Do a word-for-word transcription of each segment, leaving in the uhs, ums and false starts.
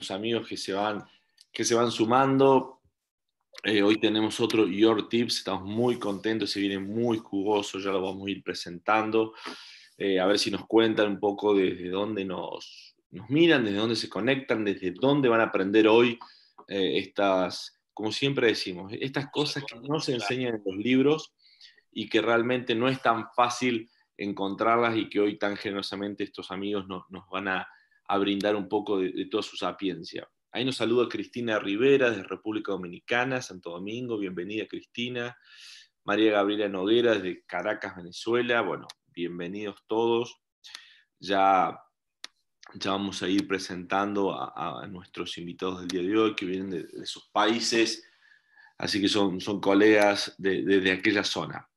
nuestros amigos que se van, que se van sumando. Eh, hoy tenemos otro Your Tips, estamos muy contentos, se viene muy jugoso, ya lo vamos a ir presentando. Eh, a ver si nos cuentan un poco desde dónde nos, nos miran, desde dónde se conectan, desde dónde van a aprender hoy eh, estas, como siempre decimos, estas cosas que no se enseñan en los libros y que realmente no es tan fácil encontrarlas y que hoy tan generosamente estos amigos nos, nos van a, a brindar un poco de, de toda su sapiencia. Ahí nos saluda Cristina Rivera desde República Dominicana, Santo Domingo, bienvenida Cristina. María Gabriela Noguera desde Caracas, Venezuela, bueno, bienvenidos todos. Ya, ya vamos a ir presentando a, a nuestros invitados del día de hoy que vienen de, de sus países, así que son, son colegas de, de, de aquella zona.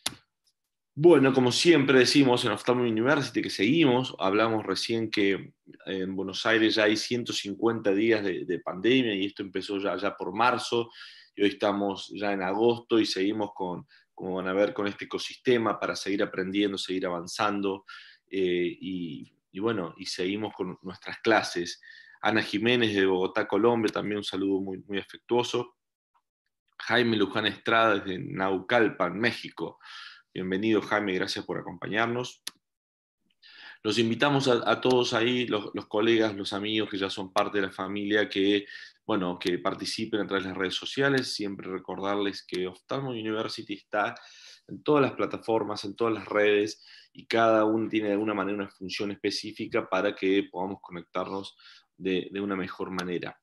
Bueno, como siempre decimos en Ophthalmic University que seguimos, hablamos recién que en Buenos Aires ya hay ciento cincuenta días de, de pandemia y esto empezó ya, ya por marzo y hoy estamos ya en agosto y seguimos con, como van a ver, con este ecosistema para seguir aprendiendo, seguir avanzando eh, y, y bueno, y seguimos con nuestras clases. Ana Jiménez de Bogotá, Colombia, también un saludo muy, muy afectuoso. Jaime Luján Estrada desde Naucalpan, México. Bienvenido, Jaime, gracias por acompañarnos. Los invitamos a, a todos ahí, los, los colegas, los amigos que ya son parte de la familia, que, bueno, que participen a través de las redes sociales. Siempre recordarles que Ophthalmic University está en todas las plataformas, en todas las redes, y cada uno tiene de alguna manera una función específica para que podamos conectarnos de, de una mejor manera.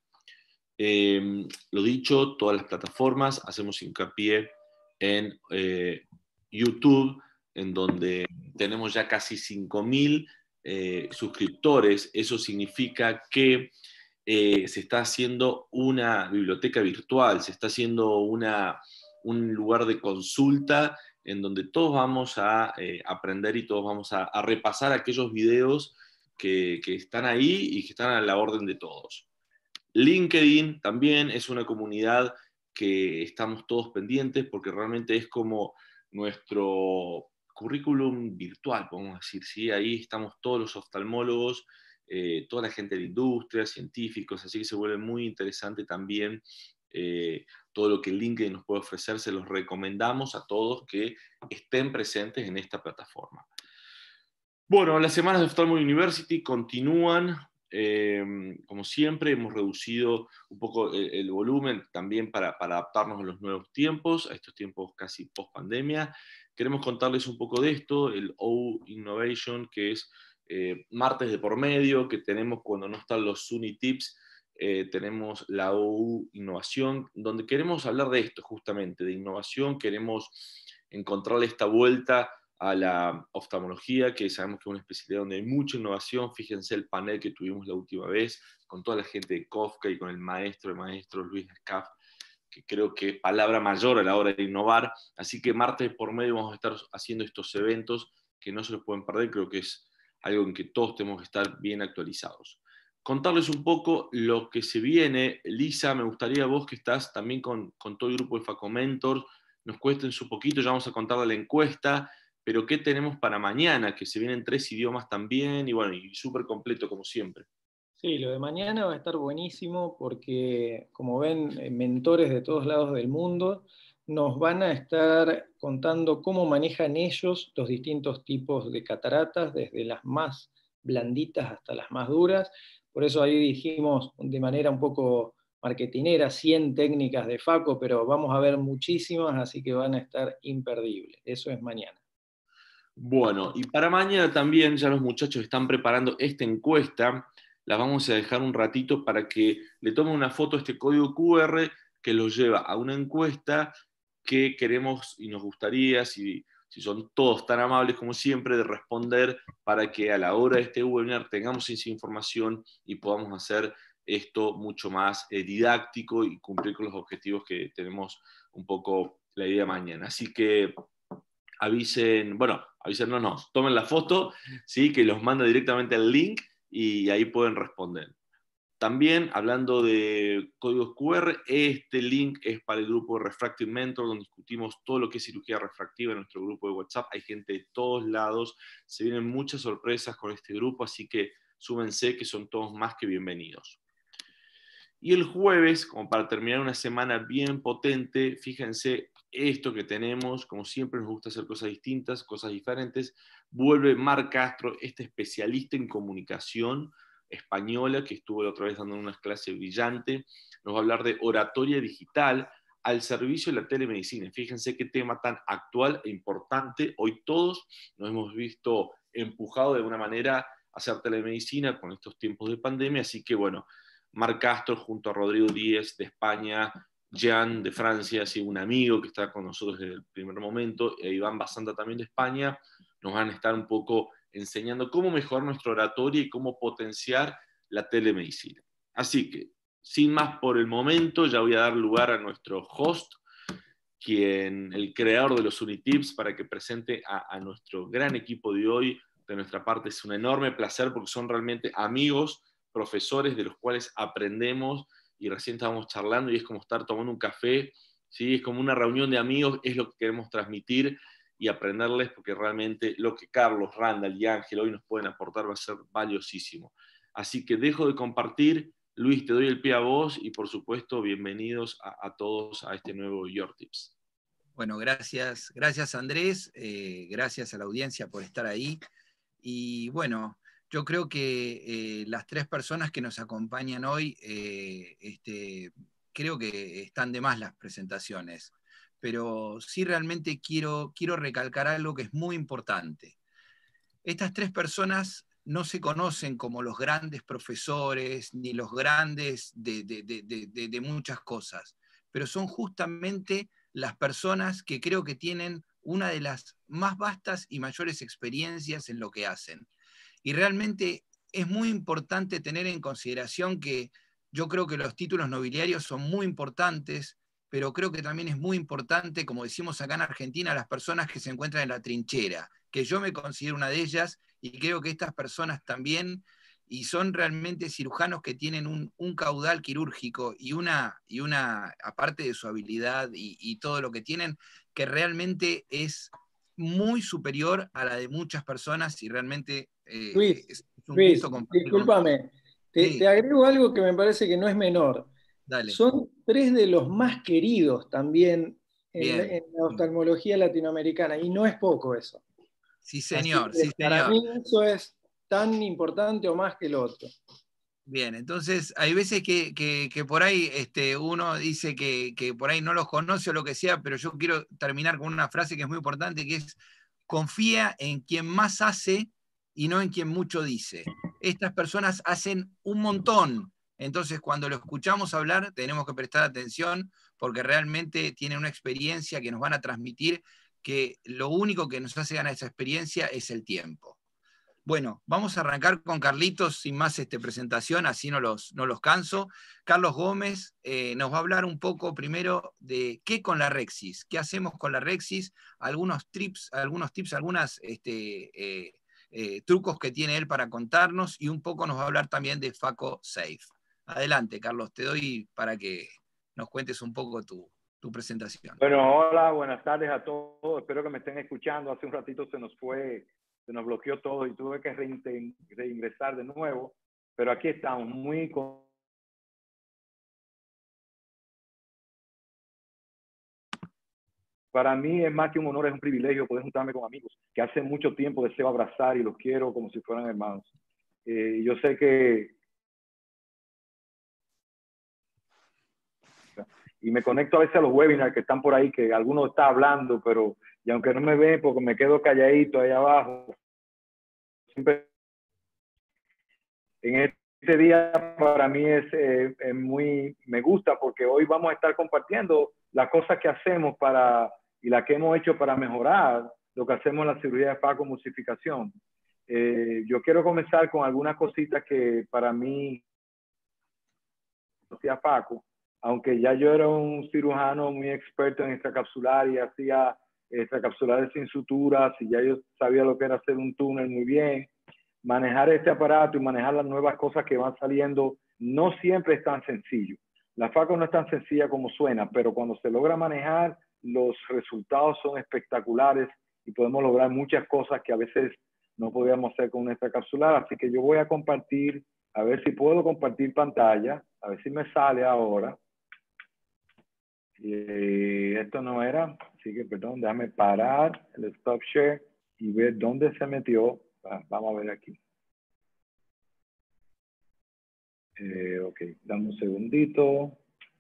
Eh, lo dicho, todas las plataformas, hacemos hincapié en eh, YouTube, en donde tenemos ya casi cinco mil eh, suscriptores. Eso significa que eh, se está haciendo una biblioteca virtual, se está haciendo una, un lugar de consulta en donde todos vamos a eh, aprender y todos vamos a, a repasar aquellos videos que, que están ahí y que están a la orden de todos. LinkedIn también es una comunidad que estamos todos pendientes porque realmente es como nuestro currículum virtual, podemos decir, ¿sí? Ahí estamos todos los oftalmólogos, eh, toda la gente de la industria, científicos, así que se vuelve muy interesante también eh, todo lo que LinkedIn nos puede ofrecer. Se los recomendamos a todos que estén presentes en esta plataforma. Bueno, las semanas de Ophthalmic University continúan. Eh, como siempre, hemos reducido un poco el, el volumen también para, para adaptarnos a los nuevos tiempos, a estos tiempos casi post-pandemia. Queremos contarles un poco de esto, el O Innovation, que es eh, martes de por medio, que tenemos cuando no están los SUNY Tips, eh, tenemos la O Innovación, donde queremos hablar de esto justamente, de innovación, queremos encontrarle esta vuelta a la oftalmología, que sabemos que es una especialidad donde hay mucha innovación. Fíjense el panel que tuvimos la última vez con toda la gente de Kofka y con el maestro, el maestro Luis Escaf, que creo que es palabra mayor a la hora de innovar. Así que martes por medio vamos a estar haciendo estos eventos que no se los pueden perder, creo que es algo en que todos tenemos que estar bien actualizados. Contarles un poco lo que se viene. Lisa, me gustaría vos que estás también con, con todo el grupo de Facomentors, nos cuéntenos un poquito, ya vamos a contar de la encuesta, pero ¿qué tenemos para mañana? Que se vienen tres idiomas también, y bueno, y súper completo como siempre. Sí, lo de mañana va a estar buenísimo porque, como ven, mentores de todos lados del mundo nos van a estar contando cómo manejan ellos los distintos tipos de cataratas, desde las más blanditas hasta las más duras. Por eso ahí dijimos de manera un poco marketinera cien técnicas de Faco, pero vamos a ver muchísimas, así que van a estar imperdibles. Eso es mañana. Bueno, y para mañana también ya los muchachos están preparando esta encuesta. La vamos a dejar un ratito para que le tomen una foto a este código Q R que los lleva a una encuesta que queremos y nos gustaría, si, si son todos tan amables como siempre, de responder para que a la hora de este webinar tengamos esa información y podamos hacer esto mucho más eh, didáctico y cumplir con los objetivos que tenemos un poco la idea mañana. Así que avisen, bueno, avisen, no, no, tomen la foto, ¿sí? Que los manda directamente al link y ahí pueden responder. También, hablando de códigos Q R, este link es para el grupo de Refractive Mentor, donde discutimos todo lo que es cirugía refractiva en nuestro grupo de WhatsApp. Hay gente de todos lados, se vienen muchas sorpresas con este grupo, así que súmense que son todos más que bienvenidos. Y el jueves, como para terminar una semana bien potente, fíjense esto que tenemos, como siempre nos gusta hacer cosas distintas, cosas diferentes, vuelve Marc Castro, este especialista en comunicación española, que estuvo la otra vez dando unas clases brillantes, nos va a hablar de oratoria digital al servicio de la telemedicina. Fíjense qué tema tan actual e importante. Hoy todos nos hemos visto empujados de alguna manera a hacer telemedicina con estos tiempos de pandemia, así que bueno, Marc Castro junto a Rodrigo Díez de España, Jean de Francia, así un amigo que está con nosotros desde el primer momento, e Iván Basanta también de España, nos van a estar un poco enseñando cómo mejorar nuestra oratoria y cómo potenciar la telemedicina. Así que, sin más por el momento, ya voy a dar lugar a nuestro host, quien, el creador de los Unitips, para que presente a, a nuestro gran equipo de hoy. De nuestra parte es un enorme placer porque son realmente amigos, profesores de los cuales aprendemos, y recién estábamos charlando y es como estar tomando un café, ¿sí? Es como una reunión de amigos, es lo que queremos transmitir y aprenderles, porque realmente lo que Carlos, Randall y Ángel hoy nos pueden aportar va a ser valiosísimo. Así que dejo de compartir. Luis, te doy el pie a vos y por supuesto bienvenidos a, a todos a este nuevo Your Tips. Bueno, gracias, gracias Andrés, eh, gracias a la audiencia por estar ahí. Y bueno, yo creo que eh, las tres personas que nos acompañan hoy, eh, este, creo que están de más las presentaciones, pero sí realmente quiero, quiero recalcar algo que es muy importante. Estas tres personas no se conocen como los grandes profesores, ni los grandes de, de, de, de, de muchas cosas, pero son justamente las personas que creo que tienen una de las más vastas y mayores experiencias en lo que hacen. Y realmente es muy importante tener en consideración que yo creo que los títulos nobiliarios son muy importantes, pero creo que también es muy importante, como decimos acá en Argentina, las personas que se encuentran en la trinchera, que yo me considero una de ellas, y creo que estas personas también, y son realmente cirujanos que tienen un, un caudal quirúrgico y una, y una, aparte de su habilidad y, y todo lo que tienen, que realmente es muy superior a la de muchas personas, y realmente eh, Luis, es un Luis, gusto compartir con discúlpame, te, sí, te agrego algo que me parece que no es menor. dale. Son tres de los más queridos también en la, Bien. en la oftalmología latinoamericana, y no es poco eso. Sí, señor, Así que sí, para señor. mí eso es tan importante o más que el otro. Bien, entonces hay veces que, que, que por ahí este, uno dice que, que por ahí no los conoce o lo que sea, pero yo quiero terminar con una frase que es muy importante, que es: confía en quien más hace y no en quien mucho dice. Estas personas hacen un montón, entonces cuando lo escuchamos hablar tenemos que prestar atención, porque realmente tienen una experiencia que nos van a transmitir, que lo único que nos hace ganar esa experiencia es el tiempo. Bueno, vamos a arrancar con Carlitos, sin más este, presentación, así no los, no los canso. Carlos Gómez eh, nos va a hablar un poco primero de qué con la Rexis, qué hacemos con la Rexis, algunos tips, algunos tips, algunos este, eh, eh, trucos que tiene él para contarnos, y un poco nos va a hablar también de Faco Safe. Adelante, Carlos, te doy para que nos cuentes un poco tu, tu presentación. Bueno, hola, buenas tardes a todos. Espero que me estén escuchando. Hace un ratito se nos fue, se nos bloqueó todo y tuve que reingresar de nuevo. Pero aquí estamos, muy con... Para mí es más que un honor, es un privilegio poder juntarme con amigos que hace mucho tiempo deseo abrazar y los quiero como si fueran hermanos. Eh, yo sé que... Y me conecto a veces a los webinars que están por ahí, que alguno está hablando, pero y aunque no me ven, porque me quedo calladito ahí abajo, siempre en este día para mí es, eh, es muy, me gusta, porque hoy vamos a estar compartiendo las cosas que hacemos para, y las que hemos hecho para mejorar lo que hacemos en la cirugía de facoemulsificación. Eh, yo quiero comenzar con algunas cositas que para mí hacía Faco, aunque ya yo era un cirujano muy experto en extracapsular y hacía extracapsulares sin suturas, y ya yo sabía lo que era hacer un túnel muy bien. Manejar este aparato y manejar las nuevas cosas que van saliendo no siempre es tan sencillo. La Faco no es tan sencilla como suena, pero cuando se logra manejar, los resultados son espectaculares y podemos lograr muchas cosas que a veces no podíamos hacer con un extracapsular. Así que yo voy a compartir, a ver si puedo compartir pantalla. A ver si me sale ahora. Y esto no era, así que perdón, déjame parar el stop share y ver dónde se metió. Vamos a ver aquí. Eh, ok, dame un segundito.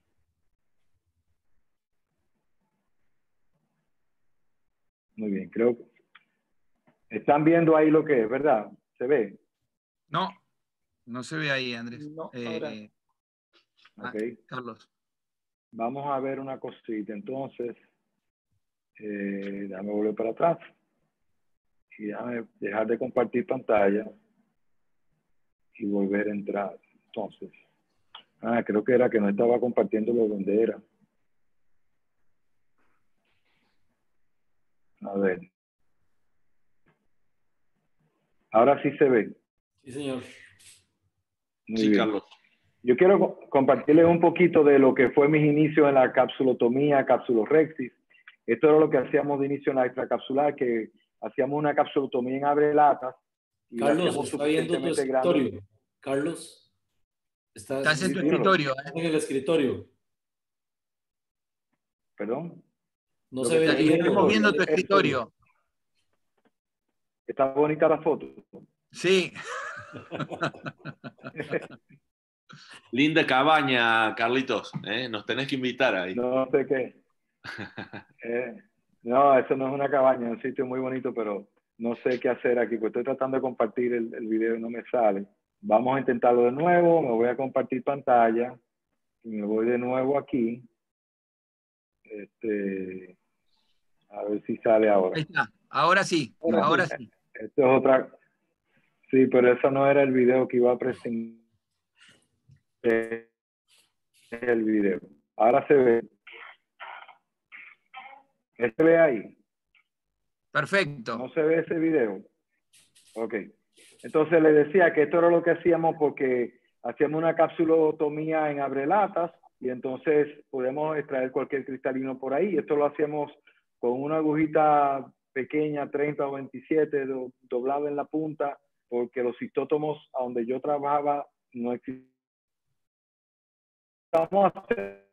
Muy bien, creo que están viendo ahí lo que es, ¿verdad? ¿Se ve? No, no se ve ahí, Andrés. No, Eh, ahora. Ok. ah, Carlos. Vamos a ver una cosita. Entonces, eh, déjame volver para atrás. Y déjame dejar de compartir pantalla y volver a entrar. Entonces, ah, creo que era que no estaba compartiendo lo donde era. A ver. Ahora sí se ve. Sí, señor. Muy Sí, bien. Carlos. Yo quiero co- compartirles un poquito de lo que fue mis inicios en la capsulotomía, capsulorhexis. Esto era lo que hacíamos de inicio en la extracapsular, que hacíamos una capsulotomía en abrelatas. Y la Carlos, hacíamos está viendo tu suficientemente grande. escritorio. Carlos, estás, Estás en tu dímelo. escritorio, ¿eh? en el escritorio. Perdón. No Lo se que ve está el en el video. Estamos viendo tu Esto- escritorio. Está bonita la foto. Sí. Linda cabaña, Carlitos. ¿eh? Nos tenés que invitar ahí. No sé qué. Eh, no, eso no es una cabaña, es un sitio muy bonito, pero no sé qué hacer aquí, pues estoy tratando de compartir el, el video y no me sale. Vamos a intentarlo de nuevo, me voy a compartir pantalla y me voy de nuevo aquí. Este, a ver si sale ahora. Ahí está. Ahora sí. No, Ahora sí. esto es otra. Sí, pero eso no era el video que iba a presentar. El video. Ahora se ve. ¿Se ve ahí? Perfecto. ¿No se ve ese video? Ok. Entonces le decía que esto era lo que hacíamos porque hacíamos una capsulotomía en abrelatas y entonces podemos extraer cualquier cristalino por ahí. Esto lo hacíamos con una agujita pequeña, treinta o veintisiete, do, doblada en la punta, porque los cistótomos a donde yo trabajaba no existían. Vamos a hacer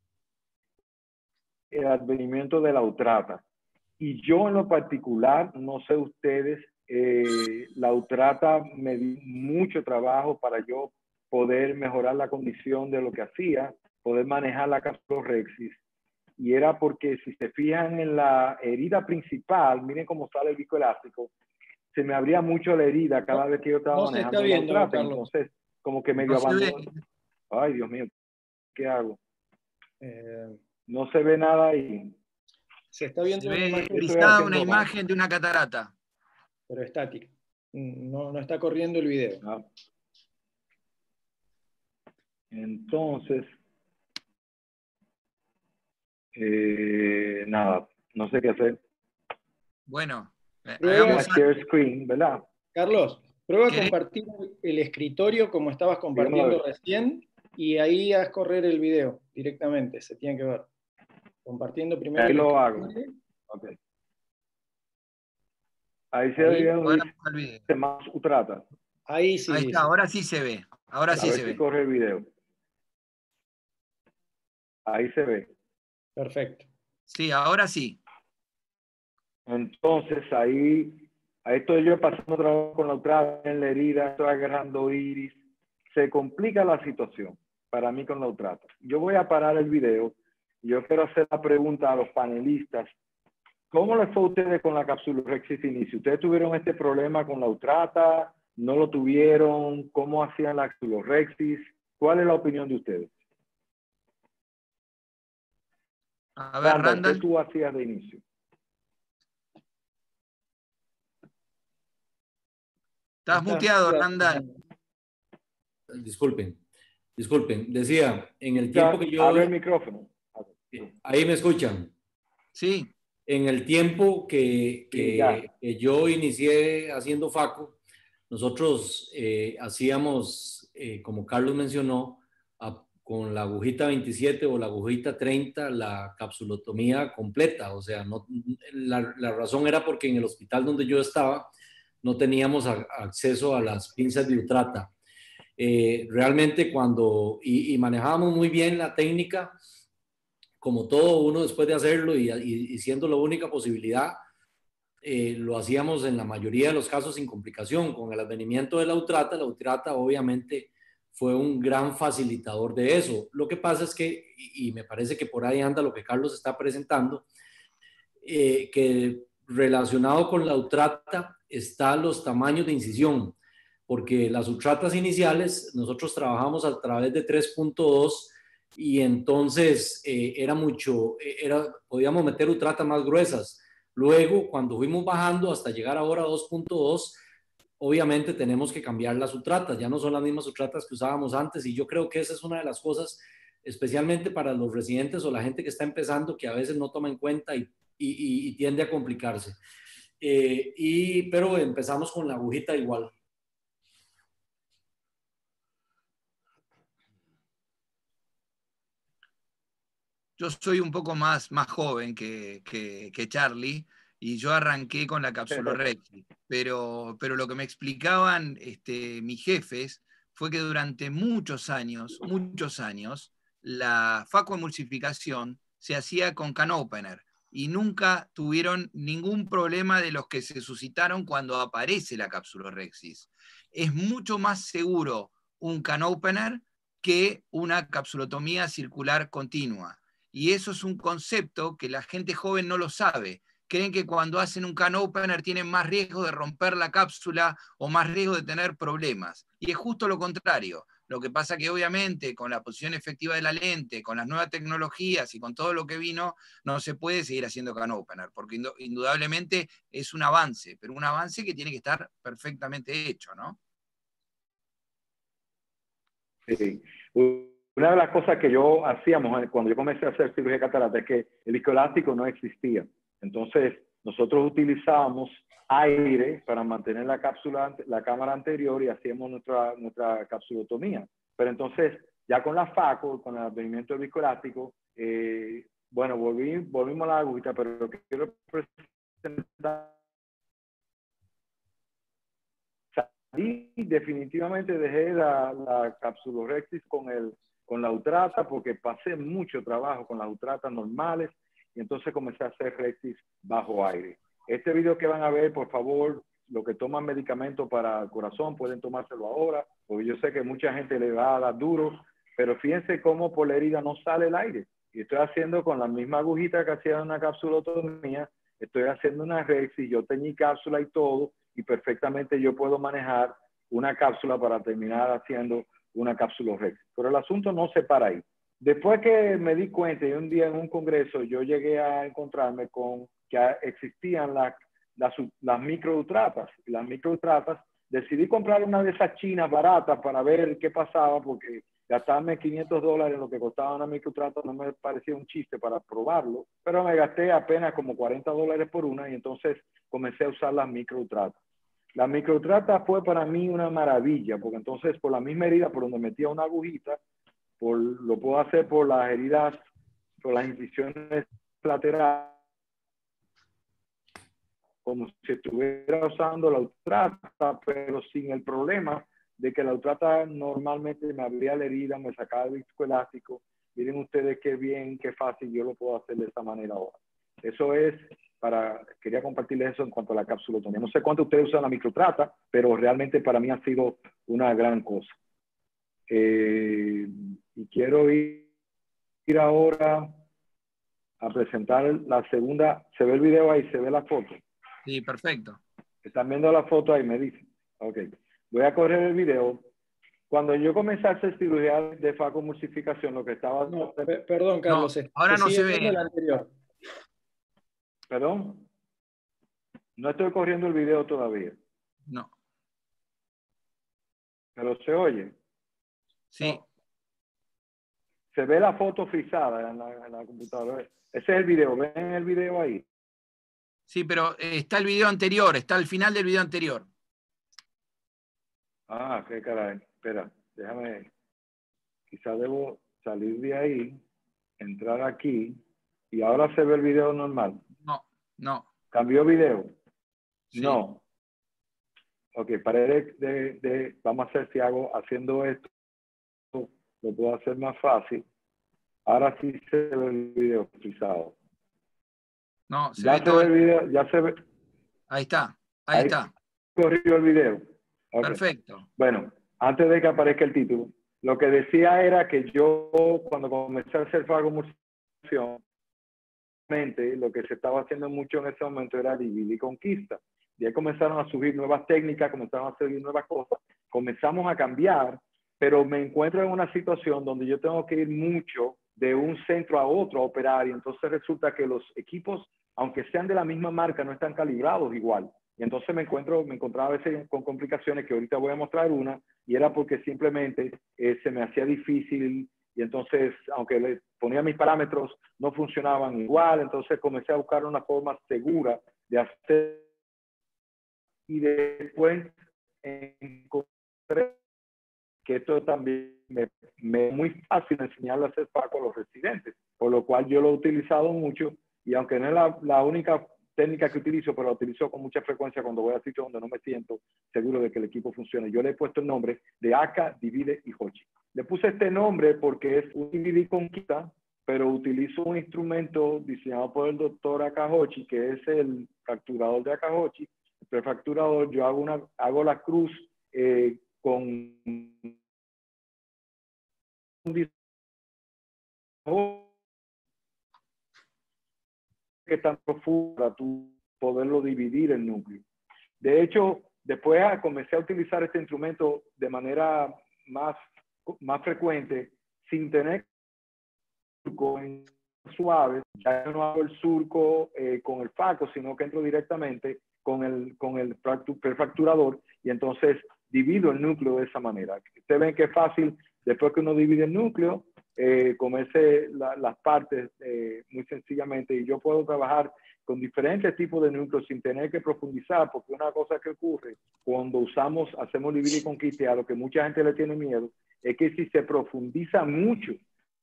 el advenimiento de la utrata. Y yo en lo particular, no sé ustedes, eh, la utrata me dio mucho trabajo para yo poder mejorar la condición de lo que hacía, poder manejar la capsulorhexis. Y era porque si se fijan en la herida principal, miren cómo sale el viscoelástico, se me abría mucho la herida cada vez que yo estaba No se manejando está la viendo, utrata. Carlos. Entonces, como que medio No se abandono. ve. Ay, Dios mío, ¿qué hago? Eh, No se ve nada ahí. se está Se viendo una ve imagen, estoy frisada haciendo una mal. imagen de una catarata. pero estática. No, no está corriendo el video. ¿no? Entonces, eh, nada, no sé qué hacer. Bueno, eh, Prueba- Voy a hagamos algo. share screen, ¿verdad? Carlos, prueba a ¿Querés? compartir el escritorio como estabas compartiendo Dígamelo. recién y ahí haz correr el video directamente, se tiene que ver. Compartiendo primero Ahí el lo hago. escritorio. Ok. Ahí se Ahí. ve Ahora dice el video. más utrata. Ahí sí. Ahí dice. está, ahora sí se ve. Ahora A sí ver se si ve. corre el video. Ahí se ve. Perfecto. Sí, ahora sí. Entonces ahí, ahí estoy yo pasando trabajo con la utrata en la herida, estoy agarrando iris. Se complica la situación para mí con la utrata. Yo voy a parar el video. Yo quiero hacer la pregunta a los panelistas. ¿Cómo les fue a ustedes con la capsulorhexis inicio? ¿Ustedes tuvieron este problema con la utrata? ¿No lo tuvieron? ¿Cómo hacían la capsulorhexis? ¿Cuál es la opinión de ustedes? A ver, Randall, ¿qué Randall. tú hacías de inicio? Estás Estás muteado, muteado, Randall. Disculpen, disculpen. Decía, en el Ya, tiempo que yo... abre el micrófono. Ahí me escuchan. Sí. En el tiempo que, Sí, que, ya. que yo inicié haciendo FACO, nosotros eh, hacíamos, eh, como Carlos mencionó, a- con la agujita veintisiete o la agujita treinta, la capsulotomía completa. O sea, no, la, la razón era porque en el hospital donde yo estaba no teníamos a- acceso a las pinzas de utrata. Eh, realmente cuando, y, y manejábamos muy bien la técnica, como todo uno después de hacerlo y, y, y siendo la única posibilidad, eh, lo hacíamos en la mayoría de los casos sin complicación. Con el advenimiento de la utrata, la utrata obviamente fue un gran facilitador de eso. Lo que pasa es que, y, y me parece que por ahí anda lo que Carlos está presentando, eh, que relacionado con la utrata está los tamaños de incisión, porque las utratas iniciales nosotros trabajamos a través de tres punto dos y entonces eh, era mucho, era, podíamos meter utratas más gruesas. Luego, cuando fuimos bajando hasta llegar ahora a dos punto dos, obviamente tenemos que cambiar las utratas, ya no son las mismas utratas que usábamos antes, y yo creo que esa es una de las cosas, especialmente para los residentes o la gente que está empezando, que a veces no toma en cuenta y, y, y tiende a complicarse. Eh, y, pero empezamos con la agujita igual. Yo soy un poco más, más joven que, que, que Charlie, y yo arranqué con la capsulorhexis, pero, pero lo que me explicaban este, mis jefes fue que durante muchos años, muchos años, la facoemulsificación se hacía con can opener y nunca tuvieron ningún problema de los que se suscitaron cuando aparece la capsulorhexis. Es mucho más seguro un can opener que una capsulotomía circular continua. Y eso es un concepto que la gente joven no lo sabe. Creen que cuando hacen un can opener tienen más riesgo de romper la cápsula o más riesgo de tener problemas. Y es justo lo contrario. Lo que pasa que obviamente con la posición efectiva de la lente, con las nuevas tecnologías y con todo lo que vino, no se puede seguir haciendo can opener, porque indudablemente es un avance, pero un avance que tiene que estar perfectamente hecho, ¿no? Sí. Una de las cosas que yo hacíamos cuando yo comencé a hacer cirugía de catarata es que el viscoelástico no existía. Entonces, nosotros utilizábamos aire para mantener la cápsula, la cámara anterior, y hacíamos nuestra, nuestra capsulotomía. Pero entonces, ya con la FACO, con el advenimiento del viscoelástico, eh, bueno, volví, volvimos a la agujita, pero lo que quiero presentar, salí, definitivamente dejé la, la capsulorhexis con el con la utrata, porque pasé mucho trabajo con las utratas normales, y entonces comencé a hacer rexis bajo aire. Este video que van a ver, por favor, los que toman medicamentos para el corazón pueden tomárselo ahora, porque yo sé que mucha gente le va a dar duro, pero fíjense cómo por la herida no sale el aire. Y estoy haciendo con la misma agujita que hacía una capsulotomía, estoy haciendo una rexis, yo teñí cápsula y todo, y perfectamente yo puedo manejar una cápsula para terminar haciendo una capsulorhexis. Pero el asunto no se para ahí. Después que me di cuenta, y un día en un congreso yo llegué a encontrarme con que existían las, las, las microutratas. Y las microutratas, decidí comprar una de esas chinas baratas para ver qué pasaba, porque gastarme quinientos dólares en lo que costaba una microutrata no me parecía un chiste para probarlo, pero me gasté apenas como cuarenta dólares por una, y entonces comencé a usar las microutratas. La microutrata fue para mí una maravilla, porque entonces por la misma herida por donde metía una agujita, por, lo puedo hacer por las heridas, por las incisiones laterales, como si estuviera usando la utrata, pero sin el problema de que la utrata normalmente me abría la herida, me sacaba el viscoelástico. Miren ustedes qué bien, qué fácil yo lo puedo hacer de esta manera ahora. Eso es... Para, quería compartirles eso en cuanto a la capsulotomía. No sé cuánto ustedes usan la microtrata, pero realmente para mí ha sido una gran cosa. Eh, y quiero ir, ir ahora a presentar la segunda. ¿Se ve el video ahí? ¿Se ve la foto? Sí, perfecto. ¿Están viendo la foto ahí? Me dicen. Ok. Voy a correr el video. Cuando yo comencé a hacer cirugía de facoemulsificación, lo que estaba... No, perdón, Carlos. No, ahora no se ve. El anterior. ¿Perdón? No estoy corriendo el video todavía. No. ¿Pero se oye? Sí. No. Se ve la foto frisada en la, en la computadora. Ese es el video. ¿Ven el video ahí? Sí, pero eh, está el video anterior. Está al final del video anterior. Ah, qué caray. Espera, déjame. Quizá debo salir de ahí, entrar aquí, y ahora se ve el video normal. No, no. ¿Cambió video? Sí. No. Ok, pared de, de, de, vamos a hacer si hago, haciendo esto, lo puedo hacer más fácil. Ahora sí se ve el video frisado. No, se ya ve se todo. ve el video, ya se ve. Ahí está, ahí, ahí está. Corrió el video. Okay. Perfecto. Bueno, antes de que aparezca el título, lo que decía era que yo, cuando comencé a hacer fagomulsificación, lo que se estaba haciendo mucho en ese momento era dividir y conquista. Y ahí comenzaron a subir nuevas técnicas, comenzaron a subir nuevas cosas, comenzamos a cambiar, pero me encuentro en una situación donde yo tengo que ir mucho de un centro a otro a operar, y entonces resulta que los equipos, aunque sean de la misma marca, no están calibrados igual. Y entonces me encuentro, me encontraba a veces con complicaciones, que ahorita voy a mostrar una, y era porque simplemente eh, se me hacía difícil, y entonces, aunque le ponía mis parámetros, no funcionaban igual. Entonces comencé a buscar una forma segura de hacer, y después encontré que esto también me, me es muy fácil enseñarle a hacer Faco a los residentes, por lo cual yo lo he utilizado mucho, y aunque no es la, la única técnica que utilizo, pero la utilizo con mucha frecuencia cuando voy a sitios donde no me siento seguro de que el equipo funcione. Yo le he puesto el nombre de Aka, Divide y Hochi. Le puse este nombre porque es un divide y conquista, pero utilizo un instrumento diseñado por el doctor Aka Hochi, que es el fracturador de Aka Hochi. El prefracturador, yo hago, una, hago la cruz eh, con un que tan profundo para tú poderlo dividir el núcleo. De hecho, después comencé a utilizar este instrumento de manera más, más frecuente, sin tener surco en suave. Ya no hago el surco eh, con el Faco, sino que entro directamente con el, con el prefracturador, y entonces divido el núcleo de esa manera. Ustedes ven que es fácil, después que uno divide el núcleo, eh, comerse la, las partes eh, muy sencillamente, y yo puedo trabajar con diferentes tipos de núcleos sin tener que profundizar, porque una cosa que ocurre cuando usamos, hacemos dividir y conquista, a lo que mucha gente le tiene miedo, es que si se profundiza mucho,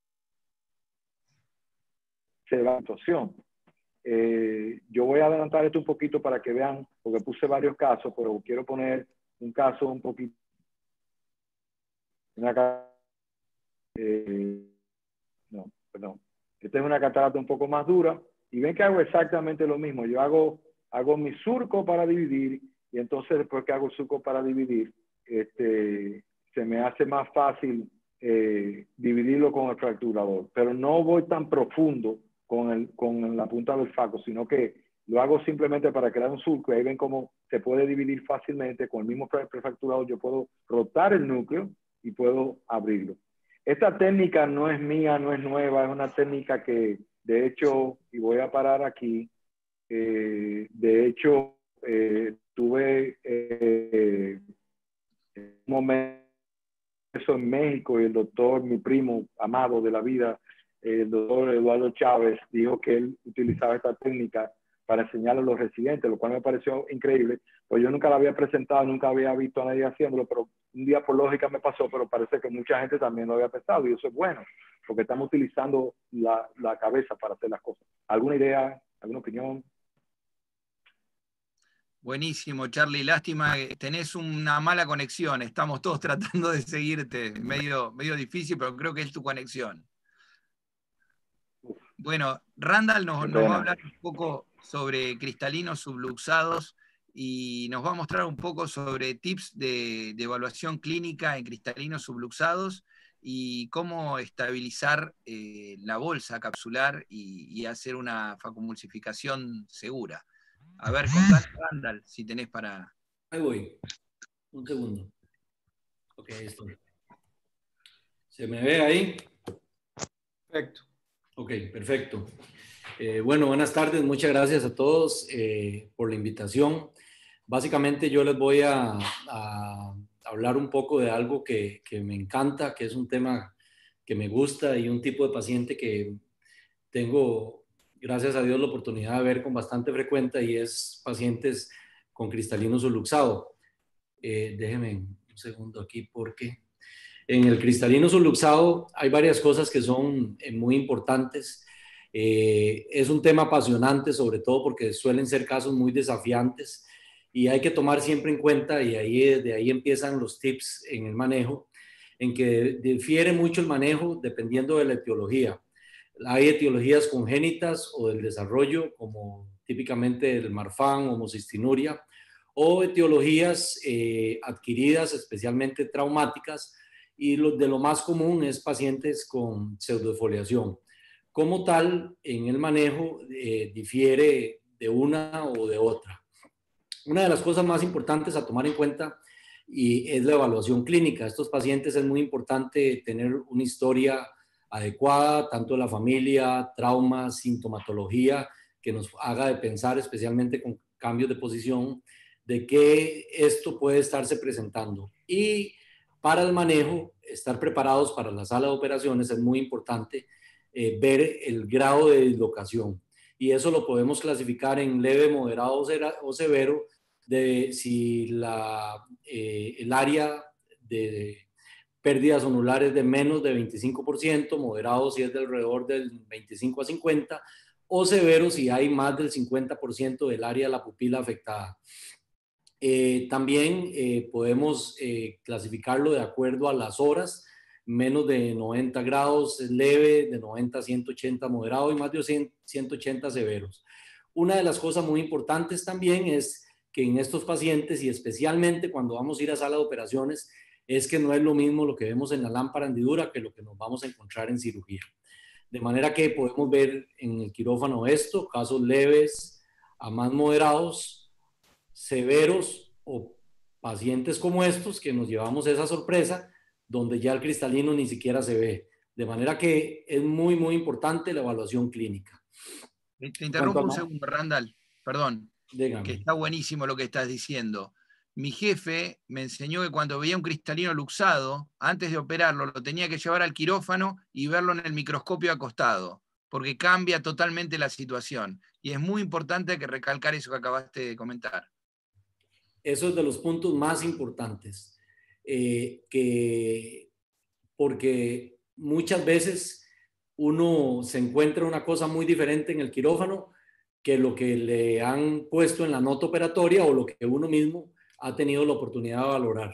se va a la situación. Eh, yo voy a adelantar esto un poquito para que vean, porque puse varios casos, pero quiero poner un caso un poquito. Una, eh, no, perdón. Esta es una catarata un poco más dura, y ven que hago exactamente lo mismo. Yo hago, hago mi surco para dividir, y entonces después que hago el surco para dividir, este, se me hace más fácil eh, dividirlo con el fracturador. Pero no voy tan profundo con, el, con la punta del Faco, sino que lo hago simplemente para crear un surco. Ahí ven cómo se puede dividir fácilmente. Con el mismo prefracturador yo puedo rotar el núcleo y puedo abrirlo. Esta técnica no es mía, no es nueva, es una técnica que, de hecho, y voy a parar aquí, eh, de hecho, eh, tuve eh, un momento en México, y el doctor, mi primo amado de la vida, el doctor Eduardo Chávez, dijo que él utilizaba esta técnica para enseñarle a los residentes, lo cual me pareció increíble, pues yo nunca la había presentado, nunca había visto a nadie haciéndolo, pero un día por lógica me pasó, pero parece que mucha gente también lo había pensado, y eso es bueno, porque estamos utilizando la, la cabeza para hacer las cosas. ¿Alguna idea, alguna opinión? Buenísimo, Charlie. Lástima que tenés una mala conexión. Estamos todos tratando de seguirte. Medio, medio difícil, pero creo que es tu conexión. Bueno, Randall nos, nos va a hablar un poco sobre cristalinos subluxados, y nos va a mostrar un poco sobre tips de, de evaluación clínica en cristalinos subluxados y cómo estabilizar eh, la bolsa capsular y, y hacer una facomulsificación segura. A ver, contá, Randall, si tenés para... Ahí voy. Un segundo. Ok, ahí estoy. ¿Se me ve ahí? Perfecto. Ok, perfecto. Eh, bueno, buenas tardes. Muchas gracias a todos eh, por la invitación. Básicamente yo les voy a, a hablar un poco de algo que, que me encanta, que es un tema que me gusta y un tipo de paciente que tengo, gracias a Dios, la oportunidad de ver con bastante frecuencia, y es pacientes con cristalino subluxado. Eh, déjenme un segundo aquí, porque en el cristalino subluxado hay varias cosas que son eh, muy importantes. Eh, es un tema apasionante, sobre todo porque suelen ser casos muy desafiantes, Y hay que tomar siempre en cuenta, y ahí, de ahí empiezan los tips en el manejo, en que difiere mucho el manejo dependiendo de la etiología. Hay etiologías congénitas o del desarrollo, como típicamente el Marfan o homocistinuria, o etiologías eh, adquiridas, especialmente traumáticas, y lo, de lo más común es pacientes con pseudofoliación. Como tal, en el manejo eh, difiere de una o de otra. Una de las cosas más importantes a tomar en cuenta y es la evaluación clínica. Estos pacientes es muy importante tener una historia adecuada, tanto de la familia, trauma, sintomatología, que nos haga de pensar, especialmente con cambios de posición, de que esto puede estarse presentando. Y para el manejo, estar preparados para la sala de operaciones es muy importante eh, ver el grado de dislocación. Y eso lo podemos clasificar en leve, moderado o severo, de si la, eh, el área de pérdidas onulares de menos de veinticinco por ciento, moderado si es de alrededor del veinticinco a cincuenta, o severo si hay más del cincuenta por ciento del área de la pupila afectada. Eh, también eh, podemos eh, clasificarlo de acuerdo a las horas, menos de noventa grados leve, de noventa a ciento ochenta moderado y más de ciento ochenta severos. Una de las cosas muy importantes también es que en estos pacientes, y especialmente cuando vamos a ir a sala de operaciones, es que no es lo mismo lo que vemos en la lámpara hendidura que lo que nos vamos a encontrar en cirugía. De manera que podemos ver en el quirófano esto, casos leves a más moderados, severos o pacientes como estos que nos llevamos esa sorpresa donde ya el cristalino ni siquiera se ve. De manera que es muy, muy importante la evaluación clínica. Te interrumpo un segundo, Randall, perdón. Dígame. Que está buenísimo lo que estás diciendo. Mi jefe me enseñó que cuando veía un cristalino luxado, antes de operarlo, lo tenía que llevar al quirófano y verlo en el microscopio acostado, porque cambia totalmente la situación. Y es muy importante que recalcar eso que acabaste de comentar. Eso es de los puntos más importantes, eh, que, porque muchas veces uno se encuentra una cosa muy diferente en el quirófano que lo que le han puesto en la nota operatoria o lo que uno mismo ha tenido la oportunidad de valorar.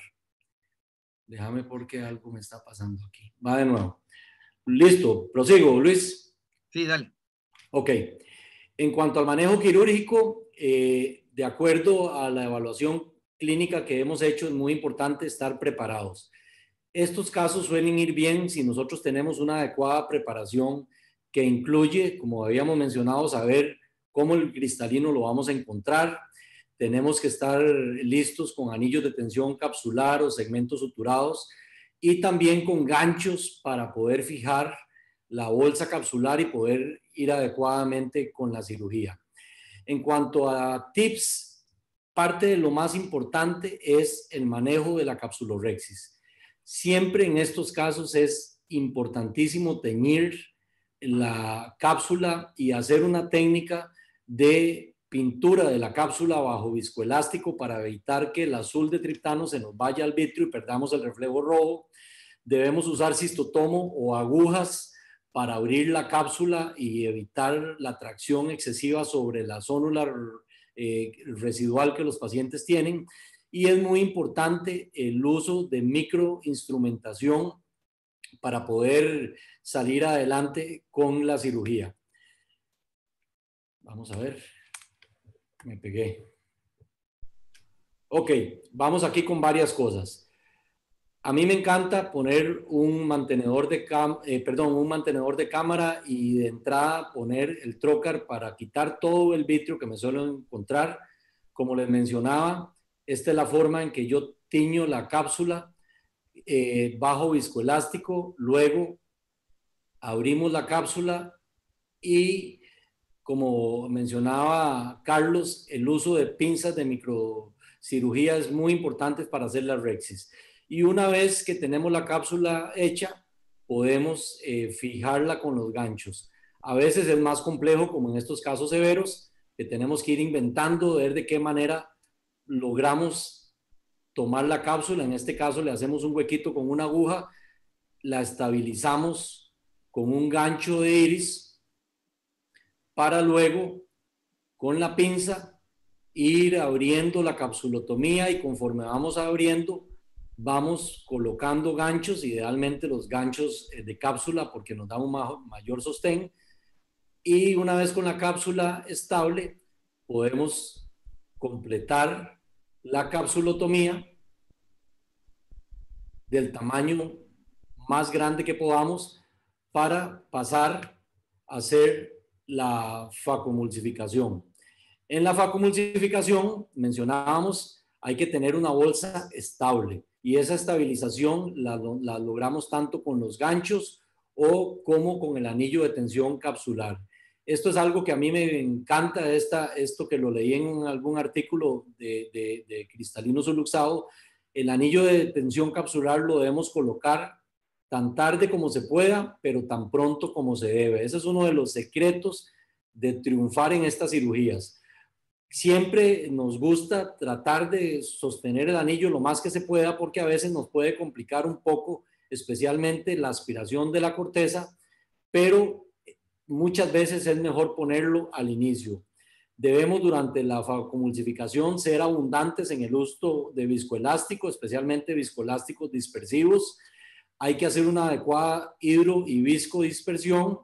Déjame porque algo me está pasando aquí. Va de nuevo. Listo, prosigo, Luis. Sí, dale. Ok. En cuanto al manejo quirúrgico, eh, de acuerdo a la evaluación clínica que hemos hecho, es muy importante estar preparados. Estos casos suelen ir bien si nosotros tenemos una adecuada preparación que incluye, como habíamos mencionado, saber cómo el cristalino lo vamos a encontrar. Tenemos que estar listos con anillos de tensión capsular o segmentos suturados y también con ganchos para poder fijar la bolsa capsular y poder ir adecuadamente con la cirugía. En cuanto a tips, parte de lo más importante es el manejo de la capsulorhexis. Siempre en estos casos es importantísimo teñir la cápsula y hacer una técnica de pintura de la cápsula bajo viscoelástico para evitar que el azul de triptano se nos vaya al vitrio y perdamos el reflejo rojo. Debemos usar cistotomo o agujas para abrir la cápsula y evitar la tracción excesiva sobre la zónula eh, residual que los pacientes tienen. Y es muy importante el uso de microinstrumentación para poder salir adelante con la cirugía. Vamos a ver. Me pegué. Ok, vamos aquí con varias cosas. A mí me encanta poner un mantenedor de, cam eh, perdón, un mantenedor de cámara y de entrada poner el trocar para quitar todo el vitrio que me suelo encontrar. Como les mencionaba, esta es la forma en que yo tiño la cápsula eh, bajo viscoelástico. Luego abrimos la cápsula y, como mencionaba Carlos, el uso de pinzas de microcirugía es muy importante para hacer la rhexis. Y una vez que tenemos la cápsula hecha, podemos eh, fijarla con los ganchos. A veces es más complejo, como en estos casos severos, que tenemos que ir inventando, ver de qué manera logramos tomar la cápsula. En este caso le hacemos un huequito con una aguja, la estabilizamos con un gancho de iris para luego, con la pinza, ir abriendo la capsulotomía y conforme vamos abriendo, vamos colocando ganchos, idealmente los ganchos de cápsula porque nos da un mayor sostén. Y una vez con la cápsula estable, podemos completar la capsulotomía del tamaño más grande que podamos para pasar a hacer la facomulsificación. En la facomulsificación, mencionábamos, hay que tener una bolsa estable y esa estabilización la, la logramos tanto con los ganchos o como con el anillo de tensión capsular. Esto es algo que a mí me encanta, esta, esto que lo leí en algún artículo de, de, de cristalino soluxado. El anillo de tensión capsular lo debemos colocar tan tarde como se pueda, pero tan pronto como se debe. Ese es uno de los secretos de triunfar en estas cirugías. Siempre nos gusta tratar de sostener el anillo lo más que se pueda porque a veces nos puede complicar un poco, especialmente la aspiración de la corteza, pero muchas veces es mejor ponerlo al inicio. Debemos durante la facomulsificación ser abundantes en el uso de viscoelástico, especialmente viscoelásticos dispersivos. Hay que hacer una adecuada hidro y viscodispersión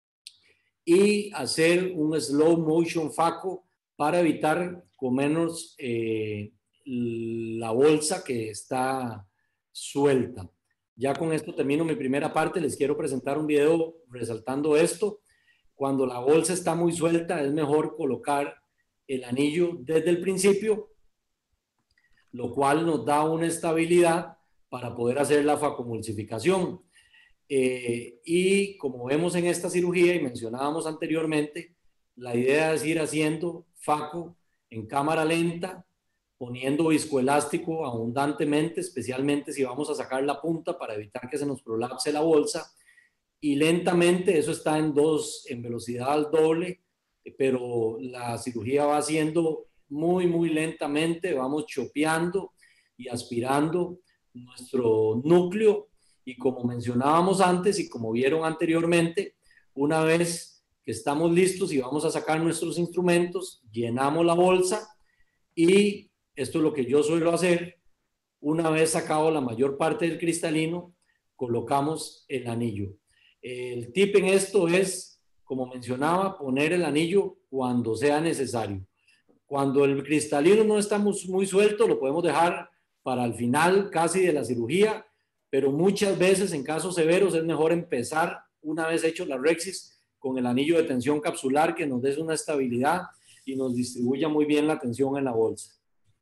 y hacer un slow motion faco para evitar comernos eh, la bolsa que está suelta. Ya con esto termino mi primera parte. Les quiero presentar un video resaltando esto. Cuando la bolsa está muy suelta, es mejor colocar el anillo desde el principio, lo cual nos da una estabilidad para poder hacer la facomulsificación. Eh, y como vemos en esta cirugía y mencionábamos anteriormente, la idea es ir haciendo faco en cámara lenta, poniendo viscoelástico abundantemente, especialmente si vamos a sacar la punta para evitar que se nos prolapse la bolsa. Y lentamente, eso está en dos, en velocidad al doble, pero la cirugía va haciendo muy, muy lentamente, vamos chopeando y aspirando nuestro núcleo. Y como mencionábamos antes y como vieron anteriormente, una vez que estamos listos y vamos a sacar nuestros instrumentos, llenamos la bolsa y esto es lo que yo suelo hacer. Una vez sacado la mayor parte del cristalino, colocamos el anillo. El tip en esto es, como mencionaba, poner el anillo cuando sea necesario. Cuando el cristalino no está muy, muy suelto, lo podemos dejar para el final casi de la cirugía, pero muchas veces en casos severos es mejor empezar una vez hecho la rexis con el anillo de tensión capsular que nos dé una estabilidad y nos distribuya muy bien la tensión en la bolsa.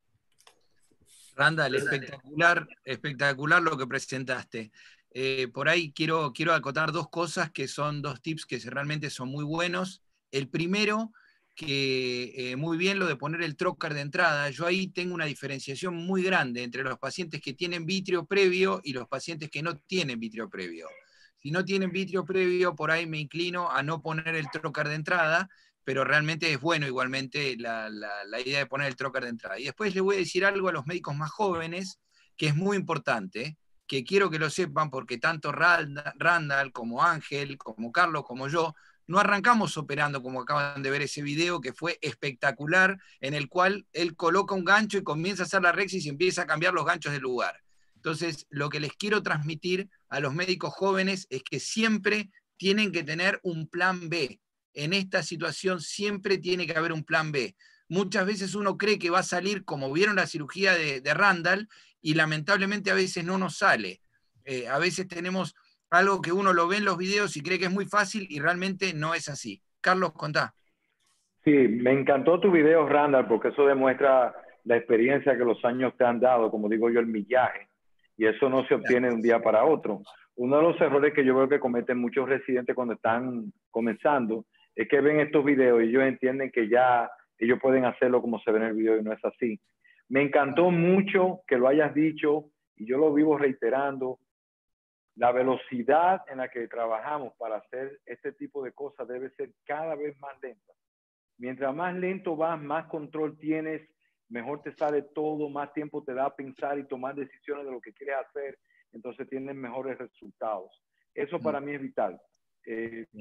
Randall, espectacular, espectacular lo que presentaste. Eh, por ahí quiero, quiero acotar dos cosas que son dos tips que realmente son muy buenos. El primero, que eh, muy bien lo de poner el trocar de entrada. Yo ahí tengo una diferenciación muy grande entre los pacientes que tienen vitrio previo y los pacientes que no tienen vitrio previo. Si no tienen vitrio previo, por ahí me inclino a no poner el trocar de entrada, pero realmente es bueno igualmente la, la, la idea de poner el trocar de entrada. Y después le voy a decir algo a los médicos más jóvenes, que es muy importante, que quiero que lo sepan porque tanto Randall como Ángel, como Carlos, como yo, no arrancamos operando como acaban de ver ese video, que fue espectacular, en el cual él coloca un gancho y comienza a hacer la rexis y empieza a cambiar los ganchos del lugar. Entonces, lo que les quiero transmitir a los médicos jóvenes es que siempre tienen que tener un plan B. En esta situación siempre tiene que haber un plan B. Muchas veces uno cree que va a salir como vieron la cirugía de, de Randall y lamentablemente a veces no nos sale. Eh, a veces tenemos algo que uno lo ve en los videos y cree que es muy fácil y realmente no es así. Carlos, contá. Sí, me encantó tu video, Randall, porque eso demuestra la experiencia que los años te han dado, como digo yo, el millaje. Y eso no se obtiene de un día para otro. Uno de los errores que yo veo que cometen muchos residentes cuando están comenzando es que ven estos videos y ellos entienden que ya ellos pueden hacerlo como se ve en el video y no es así. Me encantó mucho que lo hayas dicho y yo lo vivo reiterando. La velocidad en la que trabajamos para hacer este tipo de cosas debe ser cada vez más lenta. Mientras más lento vas, más control tienes, mejor te sale todo, más tiempo te da a pensar y tomar decisiones de lo que quieres hacer, entonces tienes mejores resultados. Eso para mí es vital. Eh,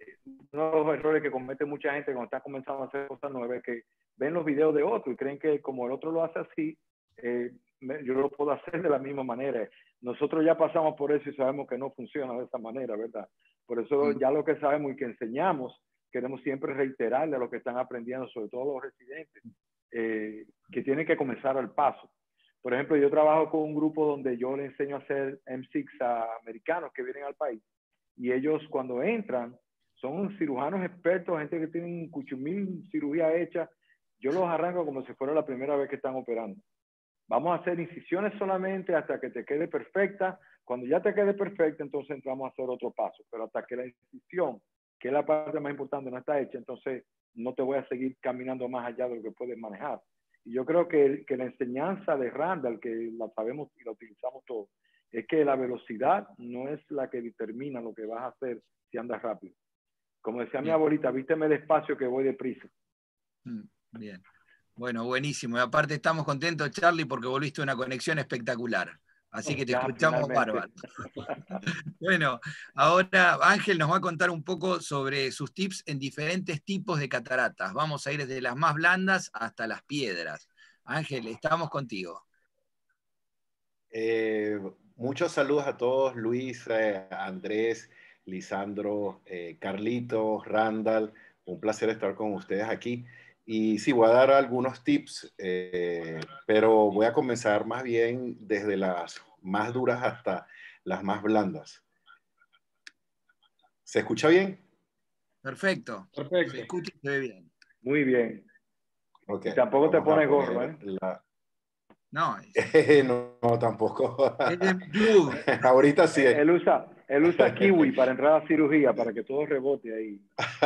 uno de los errores que comete mucha gente cuando está comenzando a hacer cosas nuevas es que ven los videos de otro y creen que como el otro lo hace así, eh, me, yo lo puedo hacer de la misma manera. Nosotros ya pasamos por eso y sabemos que no funciona de esa manera, ¿verdad? Por eso mm. ya lo que sabemos y que enseñamos, queremos siempre reiterarle a los que están aprendiendo, sobre todo los residentes, eh, que tienen que comenzar al paso. Por ejemplo, yo trabajo con un grupo donde yo le enseño a hacer M seis a americanos que vienen al país. Y ellos cuando entran, son cirujanos expertos, gente que tienen cuchumil cirugía hecha. Yo los arranco como si fuera la primera vez que están operando. Vamos a hacer incisiones solamente hasta que te quede perfecta. Cuando ya te quede perfecta, entonces entramos a hacer otro paso. Pero hasta que la incisión, que es la parte más importante, no está hecha, entonces no te voy a seguir caminando más allá de lo que puedes manejar. Y yo creo que, que la enseñanza de Randall, que la sabemos y la utilizamos todos, es que la velocidad no es la que determina lo que vas a hacer si andas rápido. Como decía mi abuelita, vísteme despacio que voy deprisa. Bien. Bueno, buenísimo. Y aparte estamos contentos, Charlie, porque volviste a una conexión espectacular. Así que te ya, escuchamos bárbaro. Bueno, ahora Ángel nos va a contar un poco sobre sus tips en diferentes tipos de cataratas. Vamos a ir desde las más blandas hasta las piedras. Ángel, estamos contigo. Eh, muchos saludos a todos, Luis, eh, Andrés, Lisandro, eh, Carlitos, Randall. Un placer estar con ustedes aquí. Y sí, voy a dar algunos tips, eh, pero voy a comenzar más bien desde las más duras hasta las más blandas. ¿Se escucha bien? Perfecto. Perfecto. Se escucha y se ve bien. Muy bien. Okay, y tampoco te pones gorro, ¿eh? La... No, es... no, no, tampoco. Ahorita sí. Él usa, él usa kiwi para entrar a cirugía, para que todo rebote ahí.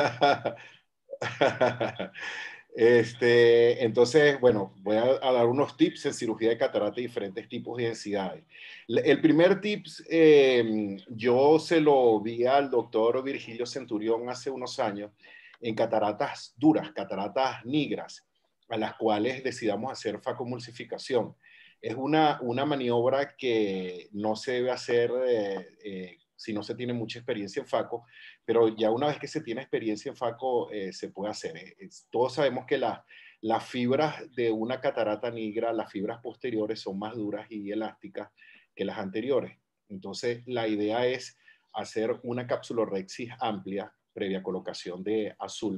Este, entonces, bueno, voy a, a dar unos tips en cirugía de catarata de diferentes tipos de densidades. El primer tips, eh, yo se lo vi al doctor Virgilio Centurión hace unos años en cataratas duras, cataratas negras, a las cuales decidamos hacer facomulsificación. Es una, una maniobra que no se debe hacer eh, eh, si no se tiene mucha experiencia en faco, pero ya una vez que se tiene experiencia en faco, eh, se puede hacer. Es, todos sabemos que la, las fibras de una catarata negra, las fibras posteriores son más duras y elásticas que las anteriores. Entonces, la idea es hacer una capsulorhexis amplia, previa colocación de azul,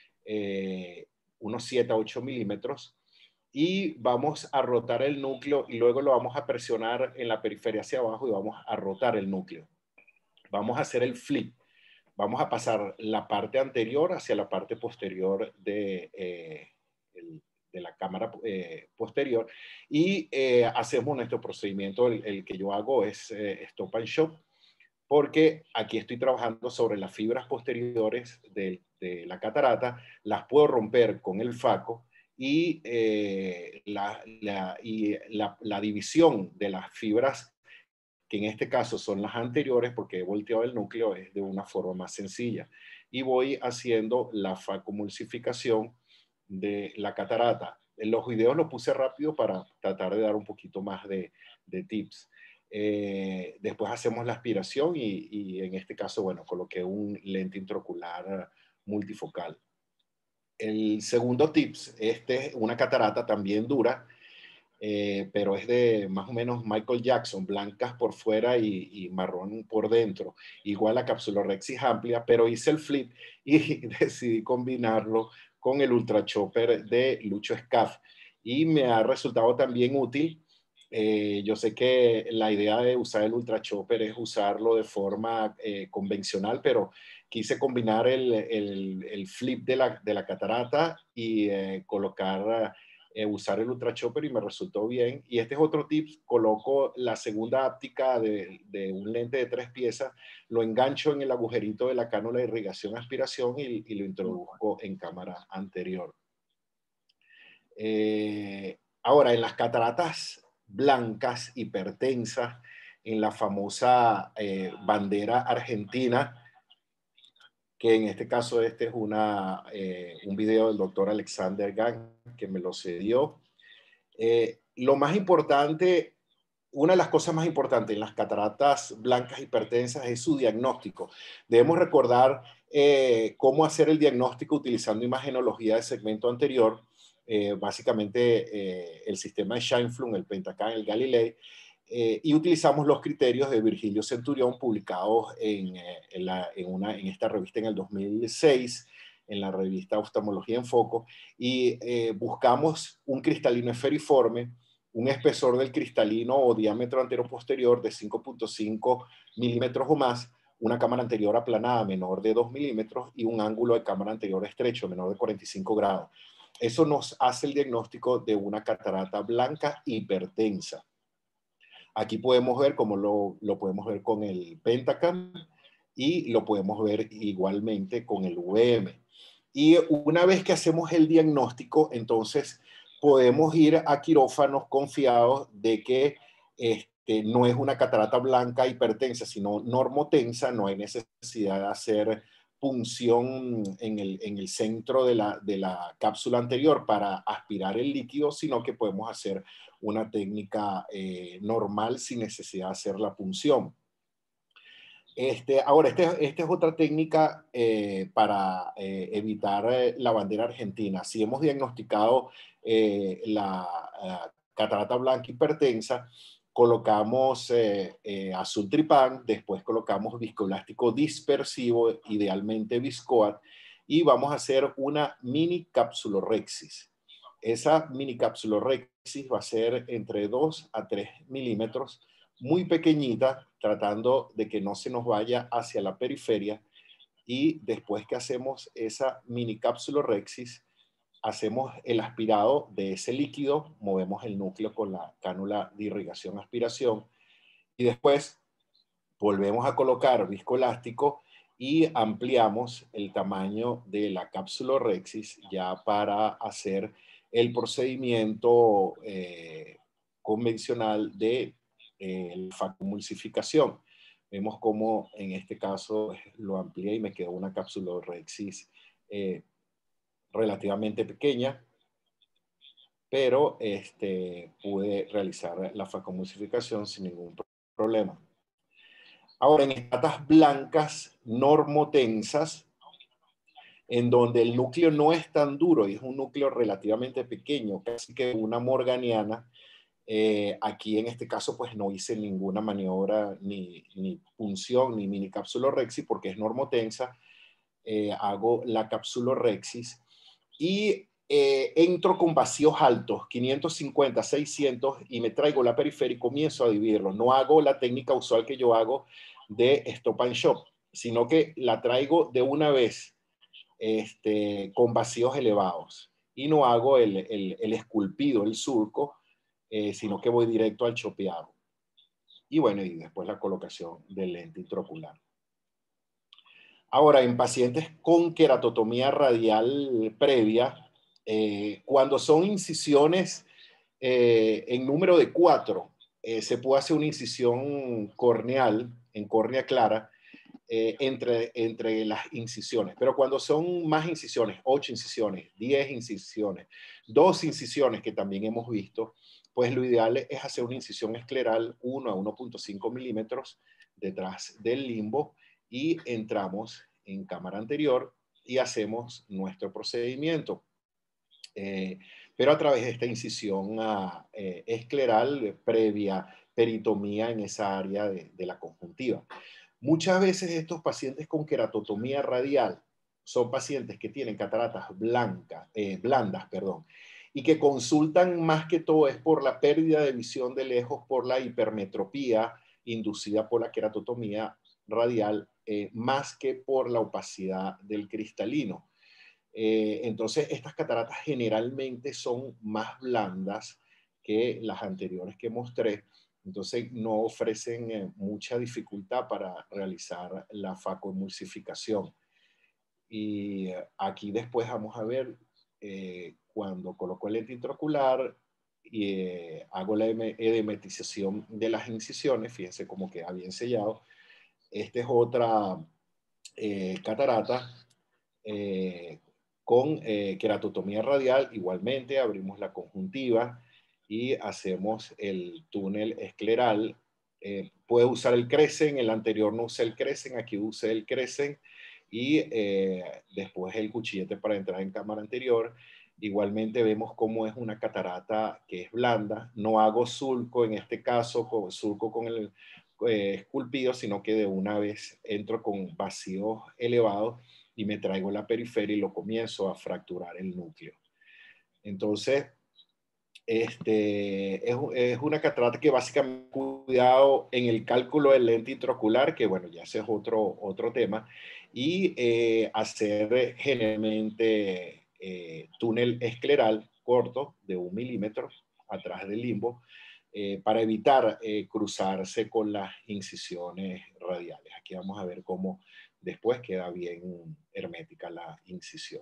eh, unos siete a ocho milímetros, y vamos a rotar el núcleo y luego lo vamos a presionar en la periferia hacia abajo y vamos a rotar el núcleo. Vamos a hacer el flip. Vamos a pasar la parte anterior hacia la parte posterior de, eh, el, de la cámara eh, posterior y eh, hacemos nuestro procedimiento. El, el que yo hago es eh, stop and shop, porque aquí estoy trabajando sobre las fibras posteriores de, de la catarata. Las puedo romper con el faco y, eh, la, la, y la, la división de las fibras, que en este caso son las anteriores porque he volteado el núcleo, es de una forma más sencilla. Y voy haciendo la facomulsificación de la catarata. En los videos lo puse rápido para tratar de dar un poquito más de, de tips. Eh, después hacemos la aspiración y, y en este caso, bueno, coloqué un lente intraocular multifocal. El segundo tips, este es una catarata también dura, Eh, pero es de más o menos Michael Jackson, blancas por fuera y, y marrón por dentro. Igual la capsulorhexis amplia, pero hice el flip y decidí combinarlo con el Ultra Chopper de Lucho Scaff. Y me ha resultado también útil. Eh, yo sé que la idea de usar el Ultra Chopper es usarlo de forma eh, convencional, pero quise combinar el, el, el flip de la, de la catarata y eh, colocar... Eh, usar el Ultra Chopper y me resultó bien. Y este es otro tip: coloco la segunda áptica de, de un lente de tres piezas, lo engancho en el agujerito de la cánula de irrigación aspiración y, y lo introduzco en cámara anterior. Eh, ahora, en las cataratas blancas hipertensas, en la famosa eh, bandera argentina, que en este caso este es una, eh, un video del doctor Alexander Gang, que me lo cedió. Eh, lo más importante, una de las cosas más importantes en las cataratas blancas hipertensas es su diagnóstico. Debemos recordar eh, cómo hacer el diagnóstico utilizando imagenología de segmento anterior, eh, básicamente eh, el sistema de Scheinflug, el Pentacam, el Galilei, eh, y utilizamos los criterios de Virgilio Centurión publicados en, eh, en, la, en, una, en esta revista en el dos mil seis, en la revista Oftalmología en Foco, y eh, buscamos un cristalino esferiforme, un espesor del cristalino o diámetro antero-posterior de cinco punto cinco milímetros o más, una cámara anterior aplanada menor de dos milímetros y un ángulo de cámara anterior estrecho menor de cuarenta y cinco grados. Eso nos hace el diagnóstico de una catarata blanca hipertensa. Aquí podemos ver cómo lo, lo podemos ver con el Pentacam y lo podemos ver igualmente con el U V M. Y una vez que hacemos el diagnóstico, entonces podemos ir a quirófanos confiados de que este, no es una catarata blanca hipertensa, sino normotensa. No hay necesidad de hacer punción en el, en el centro de la, de la cápsula anterior para aspirar el líquido, sino que podemos hacer una técnica eh, normal sin necesidad de hacer la punción. Este, ahora, esta este es otra técnica eh, para eh, evitar eh, la bandera argentina. Si hemos diagnosticado eh, la uh, catarata blanca hipertensa, colocamos eh, eh, azul tripán, después colocamos viscoelástico dispersivo, idealmente Viscoat, y vamos a hacer una mini capsulorhexis. Esa mini capsulorhexis va a ser entre dos a tres milímetros, muy pequeñita, tratando de que no se nos vaya hacia la periferia, y después que hacemos esa mini capsulorhexis, hacemos el aspirado de ese líquido, movemos el núcleo con la cánula de irrigación aspiración y después volvemos a colocar viscoelástico y ampliamos el tamaño de la capsulorhexis ya para hacer el procedimiento eh, convencional de eh, facomulsificación. Vemos cómo en este caso lo amplié y me quedó una capsulorhexis eh, relativamente pequeña, pero este, pude realizar la facomulsificación sin ningún problema. Ahora, en cataratas blancas normotensas, en donde el núcleo no es tan duro y es un núcleo relativamente pequeño, casi que una morganiana, eh, aquí en este caso pues no hice ninguna maniobra, ni, ni punción, ni mini capsulorhexis, porque es normotensa. Eh, hago la capsulorhexis y eh, entro con vacíos altos, quinientos cincuenta, seiscientos, y me traigo la periferia y comienzo a dividirlo. No hago la técnica usual que yo hago de stop and shop, sino que la traigo de una vez este, con vacíos elevados. Y no hago el, el, el esculpido, el surco, eh, sino que voy directo al chopeado. Y bueno, y después la colocación del lente intraocular. Ahora, en pacientes con queratotomía radial previa, eh, cuando son incisiones eh, en número de cuatro, eh, se puede hacer una incisión corneal, en córnea clara, eh, entre, entre las incisiones. Pero cuando son más incisiones, ocho incisiones, diez incisiones, dos incisiones que también hemos visto, pues lo ideal es hacer una incisión escleral uno a uno punto cinco milímetros detrás del limbo, y entramos en cámara anterior y hacemos nuestro procedimiento. Eh, pero a través de esta incisión uh, eh, escleral previa peritomía en esa área de, de la conjuntiva. Muchas veces estos pacientes con queratotomía radial son pacientes que tienen cataratas blancas, eh, blandas, perdón, y que consultan más que todo es por la pérdida de visión de lejos, por la hipermetropía inducida por la queratotomía radial, eh, más que por la opacidad del cristalino. Eh, entonces, estas cataratas generalmente son más blandas que las anteriores que mostré, entonces no ofrecen eh, mucha dificultad para realizar la facomulsificación. Y eh, aquí después vamos a ver eh, cuando coloco el lente intraocular y eh, hago la edematización de las incisiones, fíjense cómo queda bien sellado. Esta es otra eh, catarata eh, con eh, queratotomía radial. Igualmente abrimos la conjuntiva y hacemos el túnel escleral. Eh, puede usar el Crescent, el anterior no usé el Crescent, aquí usé el Crescent, y eh, después el cuchillete para entrar en cámara anterior. Igualmente vemos cómo es una catarata que es blanda. No hago surco en este caso, con, surco con el eh, esculpido, sino que de una vez entro con vacíos elevados y me traigo la periferia y lo comienzo a fracturar el núcleo. Entonces, este, es, es una catarata que básicamente cuidado en el cálculo del lente intraocular, que bueno, ya ese es otro, otro tema, y eh, hacer generalmente eh, túnel escleral corto de un milímetro atrás del limbo, eh, para evitar eh, cruzarse con las incisiones radiales. Aquí vamos a ver cómo después queda bien hermética la incisión.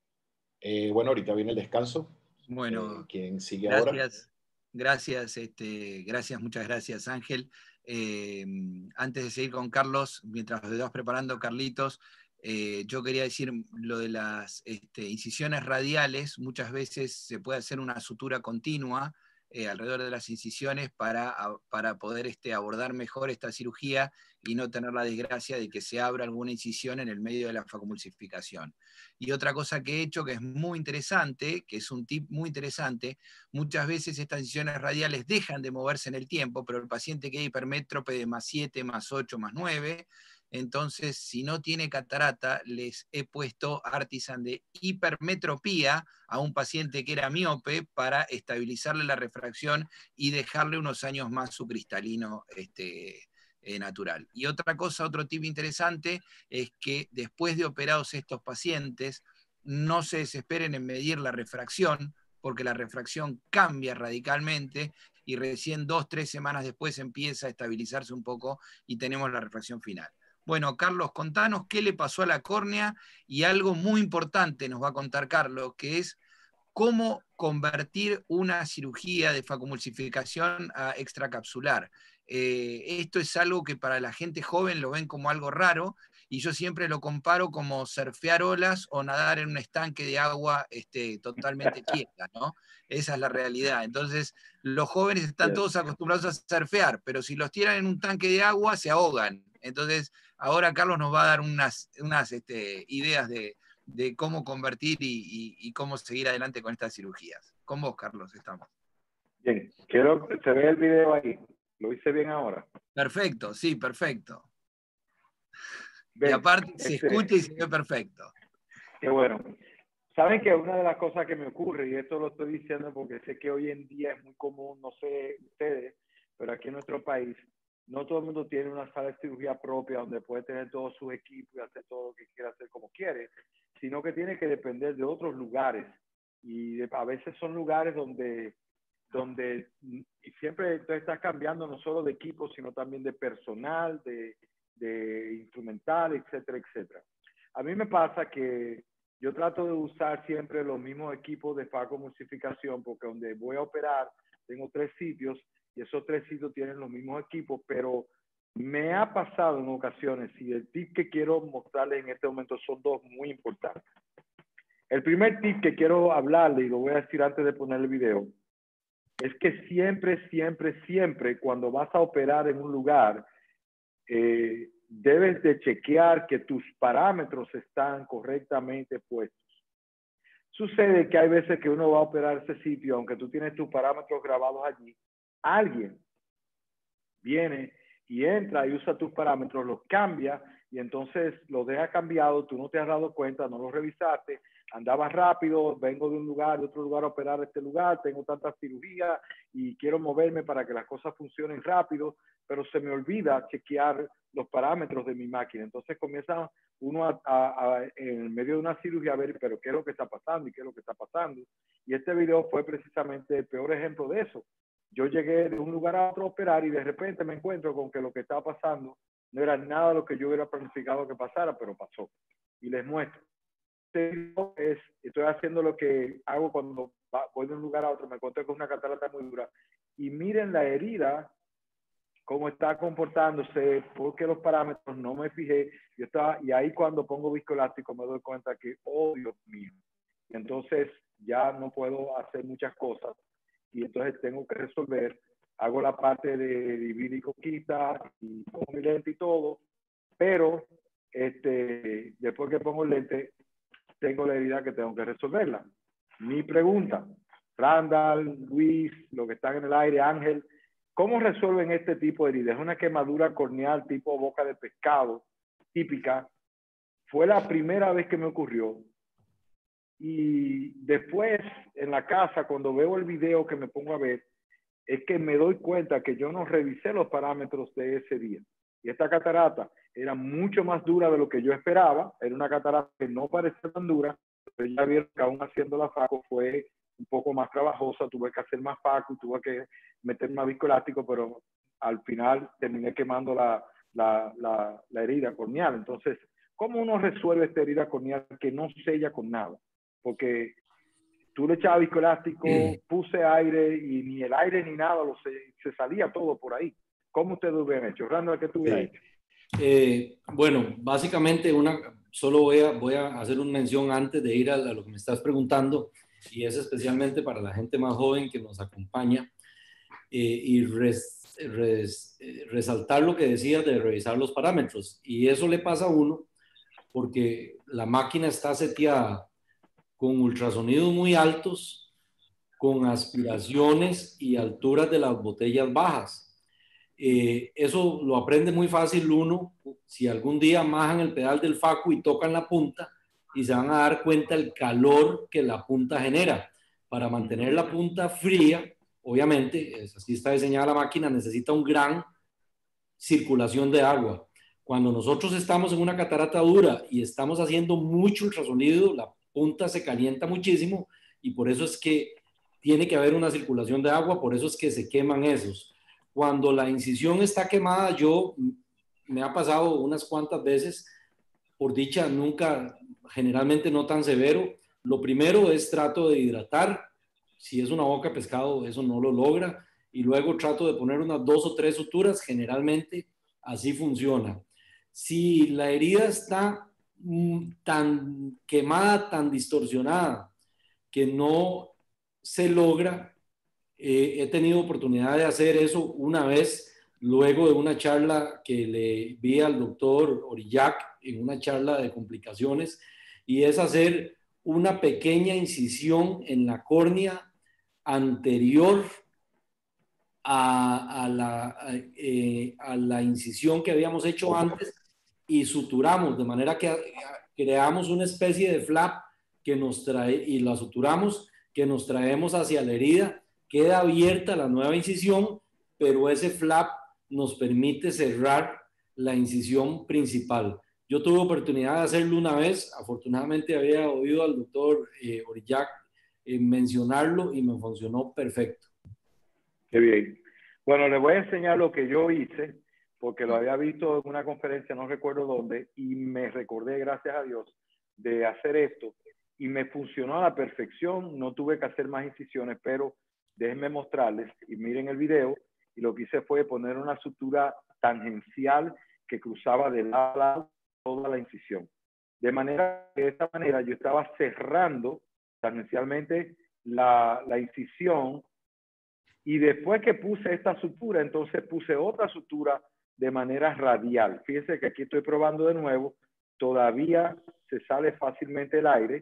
Eh, bueno, ahorita viene el descanso. Bueno, Eh, ¿quién sigue gracias, ahora? gracias, este, gracias, muchas gracias, Ángel. Eh, antes de seguir con Carlos, mientras lo vas preparando, Carlitos, eh, yo quería decir lo de las este, incisiones radiales. Muchas veces se puede hacer una sutura continua eh, alrededor de las incisiones para, a, para poder este, abordar mejor esta cirugía y no tener la desgracia de que se abra alguna incisión en el medio de la facomulsificación. Y otra cosa que he hecho que es muy interesante, que es un tip muy interesante, muchas veces estas incisiones radiales dejan de moverse en el tiempo, pero el paciente queda hipermétrope de más siete, más ocho, más nueve. Entonces, si no tiene catarata, les he puesto Artisan de hipermetropía a un paciente que era miope para estabilizarle la refracción y dejarle unos años más su cristalino este, eh, natural. Y otra cosa, otro tip interesante, es que después de operados estos pacientes, no se desesperen en medir la refracción, porque la refracción cambia radicalmente y recién dos, tres semanas después empieza a estabilizarse un poco y tenemos la refracción final. Bueno, Carlos, contanos qué le pasó a la córnea, y algo muy importante nos va a contar Carlos, que es cómo convertir una cirugía de facomulsificación a extracapsular. Eh, esto es algo que para la gente joven lo ven como algo raro, y yo siempre lo comparo como surfear olas o nadar en un estanque de agua este, totalmente quieta, ¿no? Esa es la realidad. Entonces, los jóvenes están todos acostumbrados a surfear, pero si los tiran en un tanque de agua, se ahogan. Entonces, ahora Carlos nos va a dar unas, unas este, ideas de, de cómo convertir y, y, y cómo seguir adelante con estas cirugías. Con vos, Carlos, estamos. Bien, quiero que se vea el video ahí. ¿Lo hice bien ahora? Perfecto, sí, perfecto. Bien, y aparte se este, escucha y se ve perfecto. Qué bueno. Saben que una de las cosas que me ocurre, y esto lo estoy diciendo porque sé que hoy en día es muy común, no sé ustedes, pero aquí en nuestro país, no todo el mundo tiene una sala de cirugía propia donde puede tener todos sus equipos y hacer todo lo que quiera hacer como quiere, sino que tiene que depender de otros lugares. Y de, a veces son lugares donde, donde y siempre tú estás cambiando no solo de equipo, sino también de personal, de, de instrumental, etcétera, etcétera. A mí me pasa que yo trato de usar siempre los mismos equipos de facomulsificación, porque donde voy a operar tengo tres sitios y esos tres sitios tienen los mismos equipos, pero me ha pasado en ocasiones, y el tip que quiero mostrarles en este momento son dos muy importantes. El primer tip que quiero hablarle, y lo voy a decir antes de poner el video, es que siempre, siempre, siempre cuando vas a operar en un lugar, eh, debes de chequear que tus parámetros están correctamente puestos. Sucede que hay veces que uno va a operar ese sitio, aunque tú tienes tus parámetros grabados allí, alguien viene y entra y usa tus parámetros, los cambia y entonces los deja cambiado, tú no te has dado cuenta, no los revisaste, andabas rápido, vengo de un lugar, de otro lugar a operar este lugar, tengo tantas cirugías y quiero moverme para que las cosas funcionen rápido, pero se me olvida chequear los parámetros de mi máquina. Entonces comienza uno a, a, a, en medio de una cirugía a ver, pero qué es lo que está pasando y qué es lo que está pasando. Y este video fue precisamente el peor ejemplo de eso. Yo llegué de un lugar a otro a operar y de repente me encuentro con que lo que estaba pasando no era nada lo que yo hubiera planificado que pasara, pero pasó. Y les muestro. Es, estoy haciendo lo que hago cuando voy de un lugar a otro, me encontré con una catarata muy dura. Y miren la herida, cómo está comportándose, porque los parámetros no me fijé. Yo estaba, y ahí cuando pongo viscoelástico me doy cuenta que, oh Dios mío. Y entonces ya no puedo hacer muchas cosas. y entonces tengo que resolver. Hago la parte de divide y conquista y pongo mi lente y todo, pero este, después que pongo el lente, tengo la herida que tengo que resolverla. Mi pregunta, Randall, Luis, los que están en el aire, Ángel, ¿cómo resuelven este tipo de herida? Es una quemadura corneal tipo boca de pescado, típica. Fue la primera vez que me ocurrió. Y después, en la casa, cuando veo el video que me pongo a ver, es que me doy cuenta que yo no revisé los parámetros de ese día. Y esta catarata era mucho más dura de lo que yo esperaba. Era una catarata que no parecía tan dura, pero ya vieron que aún haciendo la faco fue un poco más trabajosa. Tuve que hacer más faco, tuve que meter más viscoelástico, pero al final terminé quemando la, la, la, la herida corneal. Entonces, ¿cómo uno resuelve esta herida corneal que no sella con nada? Porque tú le echabas viscoelástico, puse aire y ni el aire ni nada, lo se, se salía todo por ahí. ¿Cómo ustedes lo hubieran hecho? Randall, ¿qué tú hubieras sí. hecho? Eh, bueno, básicamente una, solo voy a, voy a hacer una mención antes de ir a, a lo que me estás preguntando, y es especialmente para la gente más joven que nos acompaña, eh, y res, res, eh, resaltar lo que decías de revisar los parámetros. Y eso le pasa a uno porque la máquina está seteada con ultrasonidos muy altos, con aspiraciones y alturas de las botellas bajas. Eh, eso lo aprende muy fácil uno si algún día majan el pedal del faco y tocan la punta, y se van a dar cuenta el calor que la punta genera. Para mantener la punta fría, obviamente, es, así está diseñada la máquina, necesita un gran circulación de agua. Cuando nosotros estamos en una catarata dura y estamos haciendo mucho ultrasonido, la punta se calienta muchísimo, y por eso es que tiene que haber una circulación de agua, por eso es que se queman esos. Cuando la incisión está quemada, yo me ha pasado unas cuantas veces, por dicha nunca, generalmente no tan severo. Lo primero es trato de hidratar. Si es una boca de pescado, eso no lo logra. Y luego trato de poner unas dos o tres suturas, generalmente así funciona. Si la herida está mm, tan quemada, tan distorsionada, que no se logra, eh, he tenido oportunidad de hacer eso una vez, luego de una charla que le vi al doctor Orillac en una charla de complicaciones, y es hacer una pequeña incisión en la córnea anterior a, a, la, a, eh, a la incisión que habíamos hecho antes, y suturamos, de manera que creamos una especie de flap que nos trae, y la suturamos, que nos traemos hacia la herida. Queda abierta la nueva incisión, pero ese flap nos permite cerrar la incisión principal. Yo tuve oportunidad de hacerlo una vez, afortunadamente había oído al doctor eh, Orillac eh, mencionarlo y me funcionó perfecto. Qué bien. Bueno, les voy a enseñar lo que yo hice, porque lo había visto en una conferencia, no recuerdo dónde, y me recordé, gracias a Dios, de hacer esto, y me funcionó a la perfección. No tuve que hacer más incisiones, pero déjenme mostrarles, y miren el video, y lo que hice fue poner una sutura tangencial que cruzaba de lado a lado toda la incisión. De manera que de esta manera yo estaba cerrando tangencialmente la, la incisión, y después que puse esta sutura, entonces puse otra sutura de manera radial. Fíjense que aquí estoy probando de nuevo, todavía se sale fácilmente el aire,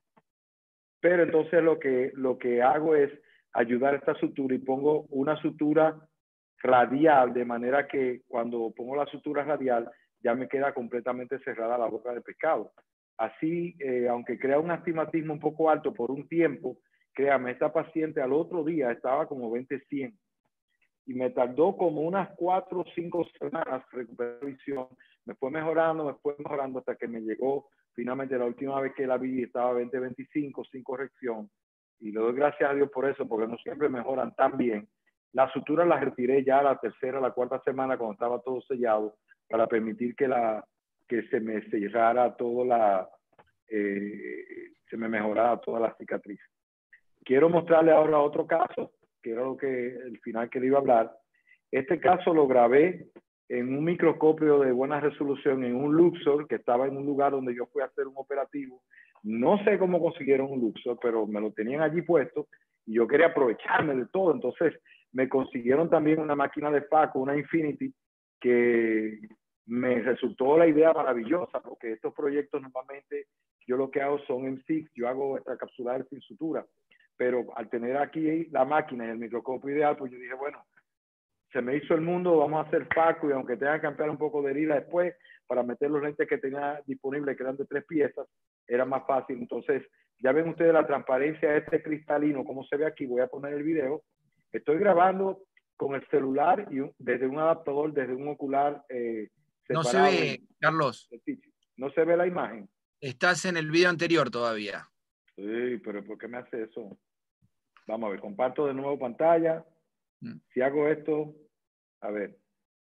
pero entonces lo que, lo que hago es ayudar a esta sutura y pongo una sutura radial, de manera que cuando pongo la sutura radial ya me queda completamente cerrada la boca del pescado. Así, eh, aunque crea un astigmatismo un poco alto por un tiempo, créame, esta paciente al otro día estaba como veinte cien, y me tardó como unas cuatro o cinco semanas recuperar la visión. Me fue mejorando, me fue mejorando hasta que me llegó finalmente la última vez que la vi estaba veinte veinticinco sin corrección, y le doy gracias a Dios por eso, porque no siempre mejoran tan bien. La sutura la retiré ya a la tercera, la cuarta semana cuando estaba todo sellado, para permitir que, la, que se me cerrara toda la, eh, se me mejorara toda la cicatriz. Quiero mostrarle ahora otro caso, que era lo que el final que le iba a hablar. Este caso lo grabé en un microscopio de buena resolución en un Luxor, que estaba en un lugar donde yo fui a hacer un operativo. No sé cómo consiguieron un Luxor, pero me lo tenían allí puesto, y yo quería aprovecharme de todo. Entonces me consiguieron también una máquina de Faco, una Infinity, que me resultó la idea maravillosa, porque estos proyectos normalmente yo lo que hago son M seis, yo hago extracapsulares sin sutura, pero al tener aquí la máquina y el microscopio ideal, pues yo dije, bueno, se me hizo el mundo, vamos a hacer Faco, y aunque tenga que ampliar un poco de herida después para meter los lentes que tenía disponibles, que eran de tres piezas, era más fácil. Entonces, ya ven ustedes la transparencia de este cristalino, como se ve aquí. Voy a poner el video. Estoy grabando con el celular y un, desde un adaptador, desde un ocular eh, No separado. se ve, Carlos. No se ve la imagen. Estás en el video anterior todavía. Sí, pero ¿por qué me hace eso? Vamos a ver, comparto de nuevo pantalla. Mm. Si hago esto, a ver.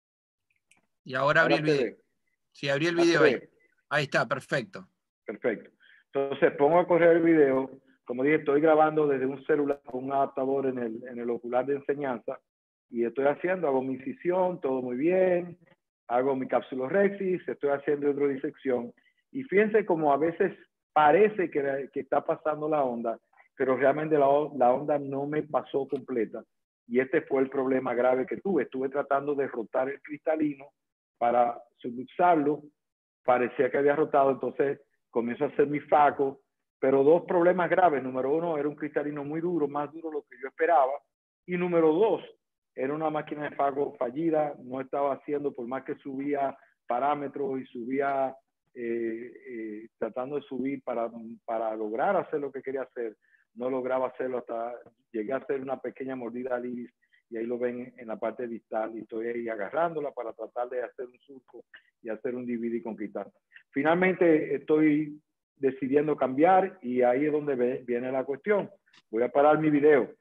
Y ahora abrí ahora el video. Sí, abrí el video ahí. Ahí está, perfecto. Perfecto. Entonces pongo a correr el video. Como dije, estoy grabando desde un celular con un adaptador en el, en el ocular de enseñanza y estoy haciendo, hago mi incisión, todo muy bien, hago mi capsulorhexis, estoy haciendo hidrodisección y fíjense como a veces parece que, que está pasando la onda, pero realmente la, la onda no me pasó completa y este fue el problema grave que tuve. Estuve tratando de rotar el cristalino para subluxarlo, parecía que había rotado, entonces comienzo a hacer mi Faco, pero dos problemas graves. Número uno, era un cristalino muy duro, más duro de lo que yo esperaba. Y número dos, era una máquina de Faco fallida, no estaba haciendo, por más que subía parámetros y subía, eh, eh, tratando de subir para, para lograr hacer lo que quería hacer, no lograba hacerlo hasta, llegué a hacer una pequeña mordida al iris, y ahí lo ven en la parte distal, y estoy ahí agarrándola para tratar de hacer un surco y hacer un D V D con cristal. Finalmente estoy decidiendo cambiar y ahí es donde ve, viene la cuestión. Voy a parar mi video.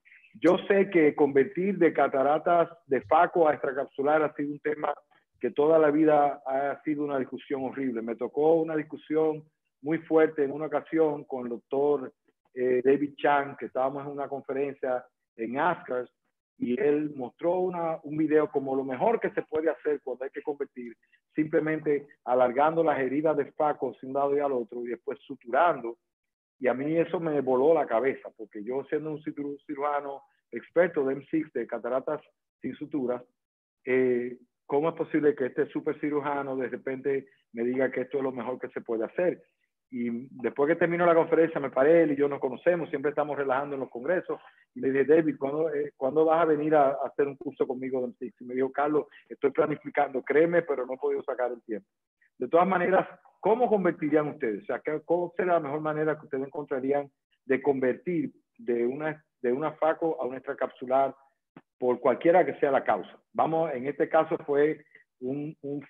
Yo sé que convertir de cataratas de Faco a extracapsular ha sido un tema que toda la vida ha sido una discusión horrible. Me tocó una discusión muy fuerte en una ocasión con el doctor eh, David Chang, que estábamos en una conferencia en ASCRS, y él mostró una, un video como lo mejor que se puede hacer cuando hay que convertir, simplemente alargando las heridas de Faco de un lado y al otro y después suturando. Y a mí eso me voló la cabeza, porque yo siendo un cirujano experto de M seis, de cataratas sin suturas, eh, ¿cómo es posible que este super cirujano de repente me diga que esto es lo mejor que se puede hacer? Y después que terminó la conferencia, me paré, él y yo nos conocemos, siempre estamos relajando en los congresos, y le dije, David, ¿cuándo, eh, ¿cuándo vas a venir a, a hacer un curso conmigo de M seis? Y me dijo, Carlos, estoy planificando, créeme, pero no he podido sacar el tiempo. De todas maneras, ¿cómo convertirían ustedes? O sea, ¿cómo sería la mejor manera que ustedes encontrarían de convertir de una, de una Faco a una extracapsular por cualquiera que sea la causa? Vamos, en este caso fue un, un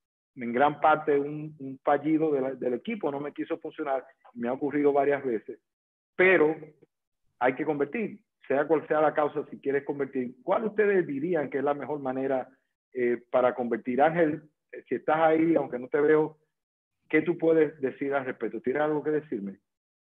en gran parte un, un fallido de la, del equipo, no me quiso funcionar, me ha ocurrido varias veces, pero hay que convertir, sea cual sea la causa, si quieres convertir. ¿Cuál ustedes dirían que es la mejor manera eh, para convertir? Ángel, si estás ahí, aunque no te veo, ¿qué tú puedes decir al respecto? ¿Tienes algo que decirme?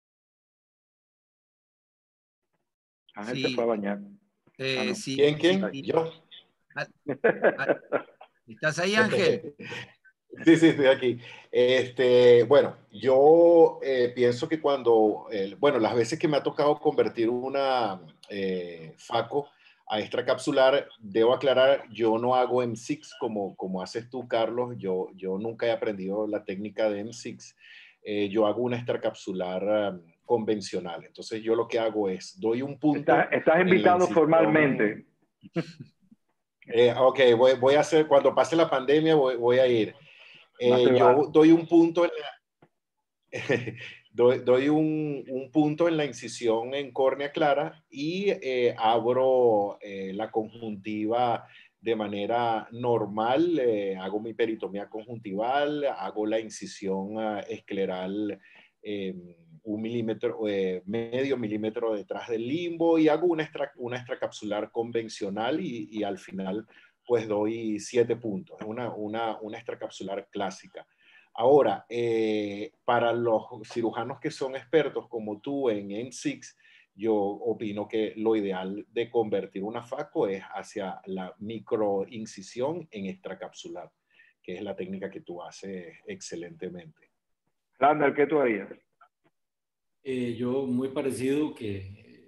Ángel sí. Se fue a bañar. Eh, ah, no. sí, ¿Quién, quién? Sí. Yo. Ah, ah, ¿estás ahí, Ángel? Sí, sí, estoy aquí. Este, bueno, yo eh, pienso que cuando, eh, bueno, las veces que me ha tocado convertir una eh, Faco a extracapsular, debo aclarar, yo no hago M seis como, como haces tú, Carlos. Yo, yo nunca he aprendido la técnica de M seis. Eh, yo hago una extracapsular um, convencional. Entonces, yo lo que hago es, doy un punto. Estás, estás invitado en formalmente. Eh, ok, voy, voy a hacer, cuando pase la pandemia, voy, voy a ir. Eh, yo doy un punto en la, doy, doy un, un punto en la incisión en córnea clara y eh, abro eh, la conjuntiva de manera normal, eh, hago mi peritomía conjuntival, hago la incisión uh, escleral eh, un milímetro, eh, medio milímetro detrás del limbo y hago una, extra, una extracapsular convencional y, y al final pues doy siete puntos, es una, una, una extracapsular clásica. Ahora, eh, para los cirujanos que son expertos como tú en M seis, yo opino que lo ideal de convertir una Faco es hacia la microincisión en extracapsular, que es la técnica que tú haces excelentemente. Randall, ¿qué tú harías? Eh, yo muy parecido, que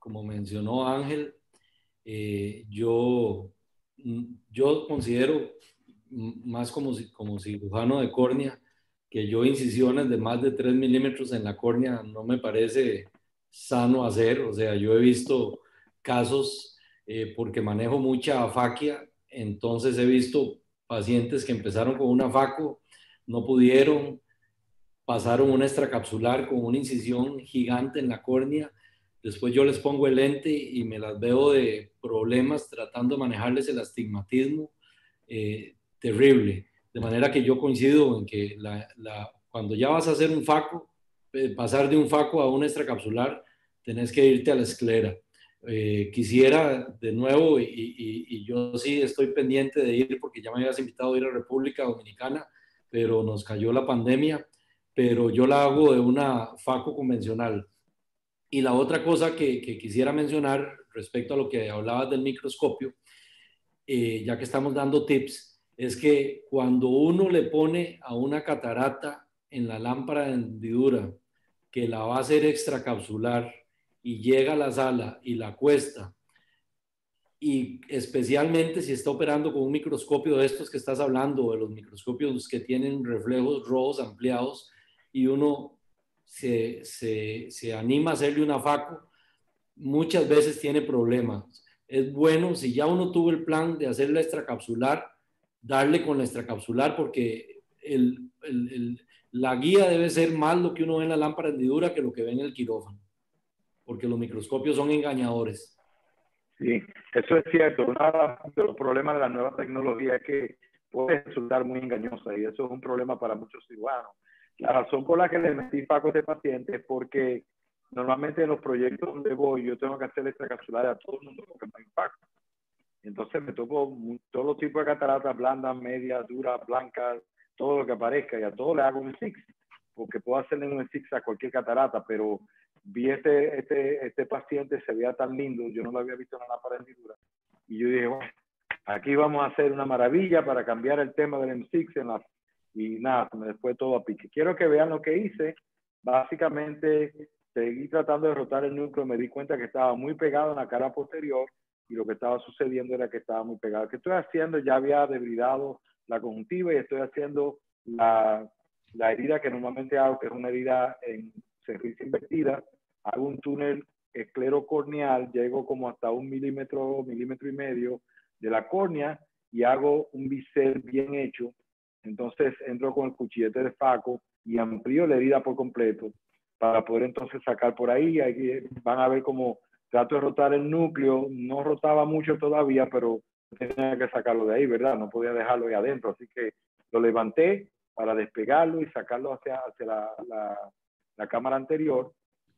como mencionó Ángel, eh, yo, yo considero, más como, como cirujano de córnea, que yo incisiones de más de tres milímetros en la córnea no me parece sano hacer. O sea, yo he visto casos, eh, porque manejo mucha afaquia, entonces he visto pacientes que empezaron con una faco, no pudieron, pasaron una extracapsular con una incisión gigante en la córnea, después yo les pongo el lente y me las veo de problemas tratando de manejarles el astigmatismo, eh, terrible. De manera que yo coincido en que la, la, cuando ya vas a hacer un faco, eh, pasar de un faco a un extracapsular, tenés que irte a la esclera. Eh, quisiera de nuevo, y, y, y yo sí estoy pendiente de ir, porque ya me habías invitado a ir a República Dominicana, pero nos cayó la pandemia, pero yo la hago de una faco convencional. Y la otra cosa que, que quisiera mencionar respecto a lo que hablabas del microscopio, eh, ya que estamos dando tips, es que cuando uno le pone a una catarata en la lámpara de hendidura que la va a hacer extracapsular y llega a la sala y la acuesta, y especialmente si está operando con un microscopio de estos que estás hablando, de los microscopios que tienen reflejos rojos ampliados, y uno se, se, se anima a hacerle una faco, muchas veces tiene problemas. Es bueno, si ya uno tuvo el plan de hacer la extracapsular, darle con la extracapsular, porque el, el, el, la guía debe ser más lo que uno ve en la lámpara de hendidura que lo que ve en el quirófano, porque los microscopios son engañadores. Sí, eso es cierto. Uno de los problemas de la nueva tecnología es que puede resultar muy engañosa, y eso es un problema para muchos cirujanos. La razón por la que le metí faco a este paciente es porque normalmente en los proyectos donde voy yo tengo que hacer extracapsular a todo el mundo porque no hay faco. Entonces me toco todos los tipos de cataratas, blandas, medias, duras, blancas, todo lo que aparezca, y a todo le hago un six, porque puedo hacerle un six a cualquier catarata, pero vi este, este, este paciente, se veía tan lindo, yo no lo había visto en la lámpara de hendidura, y yo dije, bueno, aquí vamos a hacer una maravilla para cambiar el tema del M seis en la, y nada, se me fue todo a pique. Quiero que vean lo que hice. Básicamente seguí tratando de rotar el núcleo, me di cuenta que estaba muy pegado en la cara posterior, y lo que estaba sucediendo era que estaba muy pegado. ¿Qué estoy haciendo? Ya había debridado la conjuntiva y estoy haciendo la, la herida que normalmente hago, que es una herida en cerviz invertida. Hago un túnel esclerocorneal, llego como hasta un milímetro, milímetro y medio de la córnea, y hago un bisel bien hecho. Entonces entro con el cuchillete de faco y amplío la herida por completo para poder entonces sacar por ahí. Ahí van a ver cómo trato de rotar el núcleo. No rotaba mucho todavía, pero tenía que sacarlo de ahí, ¿verdad? No podía dejarlo ahí adentro, así que lo levanté para despegarlo y sacarlo hacia, hacia la, la, la cámara anterior,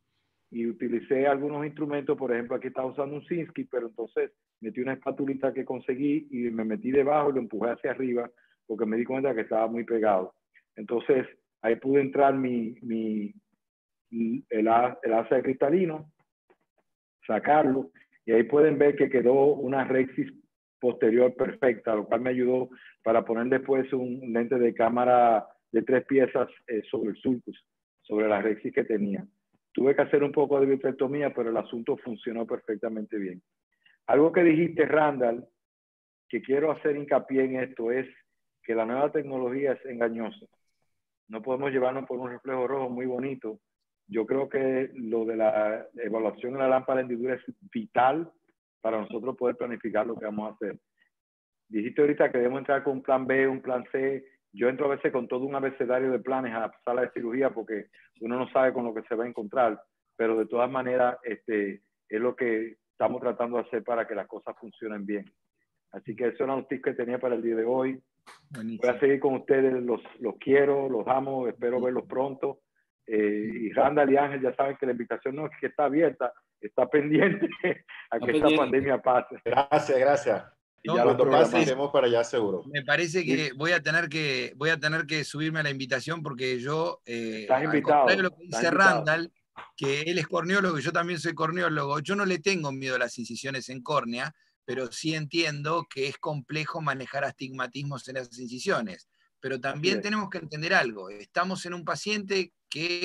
y utilicé algunos instrumentos. Por ejemplo, aquí estaba usando un Sinskey, pero entonces metí una espatulita que conseguí y me metí debajo y lo empujé hacia arriba porque me di cuenta que estaba muy pegado. Entonces ahí pude entrar mi, mi, el, el asa de cristalino, sacarlo, y ahí pueden ver que quedó una rexis posterior perfecta, lo cual me ayudó para poner después un lente de cámara de tres piezas eh, sobre el sulcus, sobre la rexis que tenía. Tuve que hacer un poco de vitrectomía, pero el asunto funcionó perfectamente bien. Algo que dijiste, Randall, que quiero hacer hincapié en esto, es que la nueva tecnología es engañosa. No podemos llevarnos por un reflejo rojo muy bonito. Yo creo que lo de la evaluación de la lámpara de hendidura es vital para nosotros poder planificar lo que vamos a hacer. Dijiste ahorita que debemos entrar con un plan B, un plan C. Yo entro a veces con todo un abecedario de planes a la sala de cirugía porque uno no sabe con lo que se va a encontrar, pero de todas maneras este, es lo que estamos tratando de hacer para que las cosas funcionen bien. Así que esos eran los tips que tenía para el día de hoy. Buenísimo. Voy a seguir con ustedes, los, los quiero, los amo, espero verlos pronto. Eh, y Randall y Ángel ya saben que la invitación no es que está abierta, está pendiente a que esta pandemia pase. Gracias, gracias. Y no, ya cuando pase iremos para allá seguro. Me parece que voy a tener que voy a tener que subirme a la invitación porque yo, eh, estás invitado, al contrario de lo que dice Randall, que él es corneólogo y yo también soy corneólogo, yo no le tengo miedo a las incisiones en córnea, pero sí entiendo que es complejo manejar astigmatismos en esas incisiones. Pero también tenemos que entender algo, estamos en un paciente que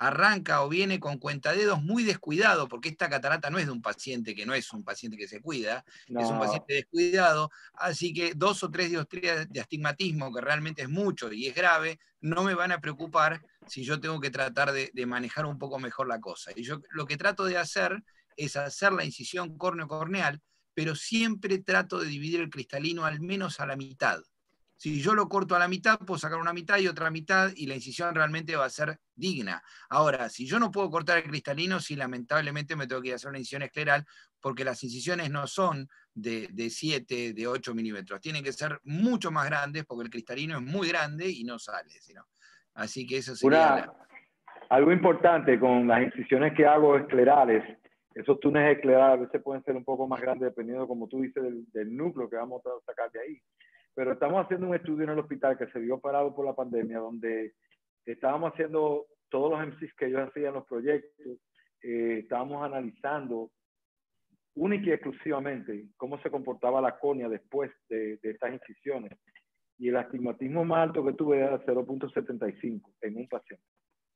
arranca o viene con cuentadedos muy descuidado, porque esta catarata no es de un paciente que no es un paciente que se cuida, no. Es un paciente descuidado, así que dos o tres dioptrías de astigmatismo, que realmente es mucho y es grave, no me van a preocupar si yo tengo que tratar de, de manejar un poco mejor la cosa. Y yo lo que trato de hacer es hacer la incisión córneo-corneal, pero siempre trato de dividir el cristalino al menos a la mitad. Si yo lo corto a la mitad, puedo sacar una mitad y otra mitad, y la incisión realmente va a ser digna. Ahora, si yo no puedo cortar el cristalino, sí, lamentablemente me tengo que ir a hacer una incisión escleral, porque las incisiones no son de, de siete, de ocho milímetros. Tienen que ser mucho más grandes, porque el cristalino es muy grande y no sale. Sino. Así que eso sería... Una, la... Algo importante con las incisiones que hago esclerales, esos túneles esclerales a veces pueden ser un poco más grandes, dependiendo, como tú dices, del, del núcleo que vamos a sacar de ahí. Pero estamos haciendo un estudio en el hospital que se vio parado por la pandemia, donde estábamos haciendo todos los M C s que ellos hacían en los proyectos, eh, estábamos analizando única y exclusivamente cómo se comportaba la córnea después de, de estas incisiones. Y el astigmatismo más alto que tuve era cero punto setenta y cinco en un paciente.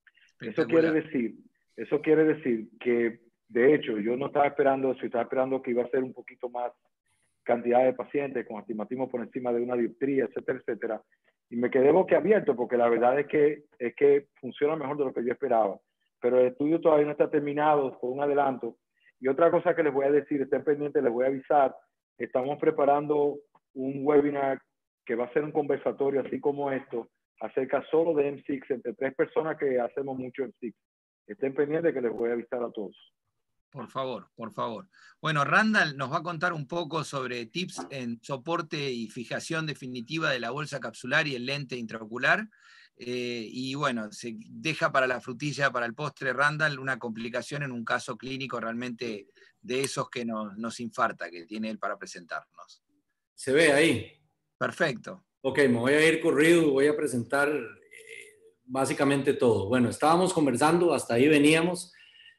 Eso quiere decir, eso quiere decir que, de hecho, yo no estaba esperando eso, estaba esperando que iba a ser un poquito más cantidad de pacientes con astigmatismo por encima de una dioptría, etcétera, etcétera. Y me quedé boquiabierto porque la verdad es que, es que funciona mejor de lo que yo esperaba. Pero el estudio todavía no está terminado, fue un adelanto. Y otra cosa que les voy a decir, estén pendientes, les voy a avisar, estamos preparando un webinar que va a ser un conversatorio así como esto, acerca solo de M C I X, entre tres personas que hacemos mucho M C I X. Estén pendientes que les voy a avisar a todos. Por favor, por favor. Bueno, Randall nos va a contar un poco sobre tips en soporte y fijación definitiva de la bolsa capsular y el lente intraocular. Eh, y bueno, se deja para la frutilla, para el postre, Randall, una complicación en un caso clínico realmente de esos que nos, nos infarta, que tiene él para presentarnos. ¿Se ve ahí? Perfecto. Ok, me voy a ir corrido, voy a presentar eh, básicamente todo. Bueno, estábamos conversando, hasta ahí veníamos.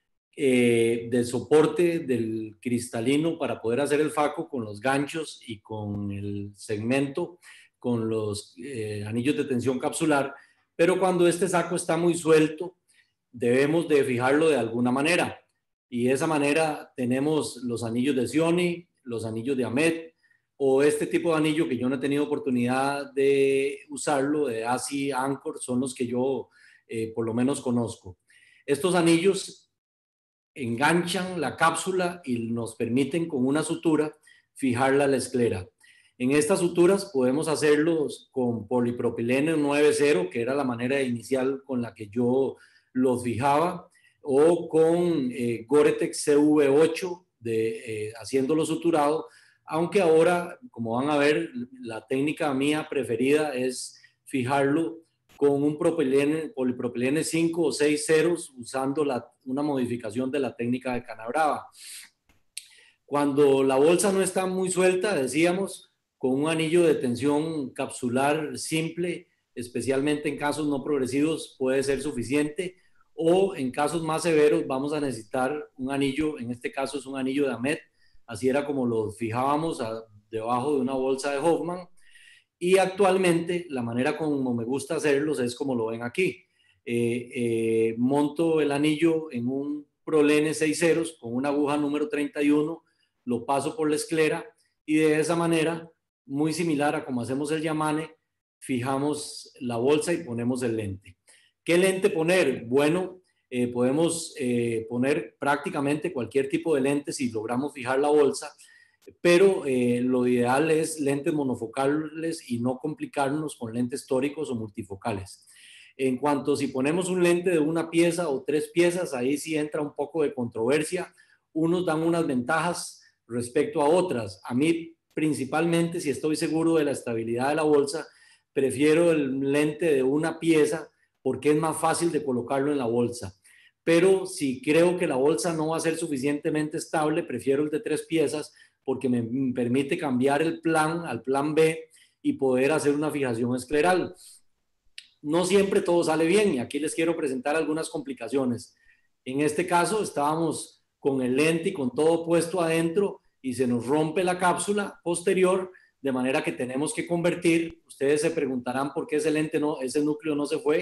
Eh, del soporte del cristalino para poder hacer el faco con los ganchos y con el segmento, con los eh, anillos de tensión capsular, pero cuando este saco está muy suelto, debemos de fijarlo de alguna manera. Y de esa manera tenemos los anillos de Sioni, los anillos de Amet, o este tipo de anillo que yo no he tenido oportunidad de usarlo, de A S I Anchor, son los que yo eh, por lo menos conozco. Estos anillos enganchan la cápsula y nos permiten con una sutura fijarla a la esclera. En estas suturas podemos hacerlos con polipropileno nueve cero, que era la manera inicial con la que yo los fijaba, o con eh, Gore-Tex C V ocho, de, eh, haciéndolo suturado, aunque ahora, como van a ver, la técnica mía preferida es fijarlo con un propilene, polipropilene cinco o seis ceros, usando la, una modificación de la técnica de Canabrava. Cuando la bolsa no está muy suelta, decíamos, con un anillo de tensión capsular simple, especialmente en casos no progresivos, puede ser suficiente, o en casos más severos vamos a necesitar un anillo, en este caso es un anillo de Amet, así era como lo fijábamos a, debajo de una bolsa de Hoffman. Y actualmente la manera como me gusta hacerlos es como lo ven aquí. Eh, eh, monto el anillo en un Prolene seis ceros con una aguja número treinta y uno, lo paso por la esclera y de esa manera, muy similar a como hacemos el Yamane, fijamos la bolsa y ponemos el lente. ¿Qué lente poner? Bueno, eh, podemos eh, poner prácticamente cualquier tipo de lente si logramos fijar la bolsa, pero eh, lo ideal es lentes monofocales y no complicarnos con lentes tóricos o multifocales. En cuanto si ponemos un lente de una pieza o tres piezas, ahí sí entra un poco de controversia. Unos dan unas ventajas respecto a otras. A mí, principalmente, si estoy seguro de la estabilidad de la bolsa, prefiero el lente de una pieza porque es más fácil de colocarlo en la bolsa. Pero si creo que la bolsa no va a ser suficientemente estable, prefiero el de tres piezas porque me permite cambiar el plan al plan B y poder hacer una fijación escleral. No siempre todo sale bien y aquí les quiero presentar algunas complicaciones. En este caso estábamos con el lente y con todo puesto adentro y se nos rompe la cápsula posterior, de manera que tenemos que convertir. Ustedes se preguntarán por qué ese lente no, ese núcleo no se fue.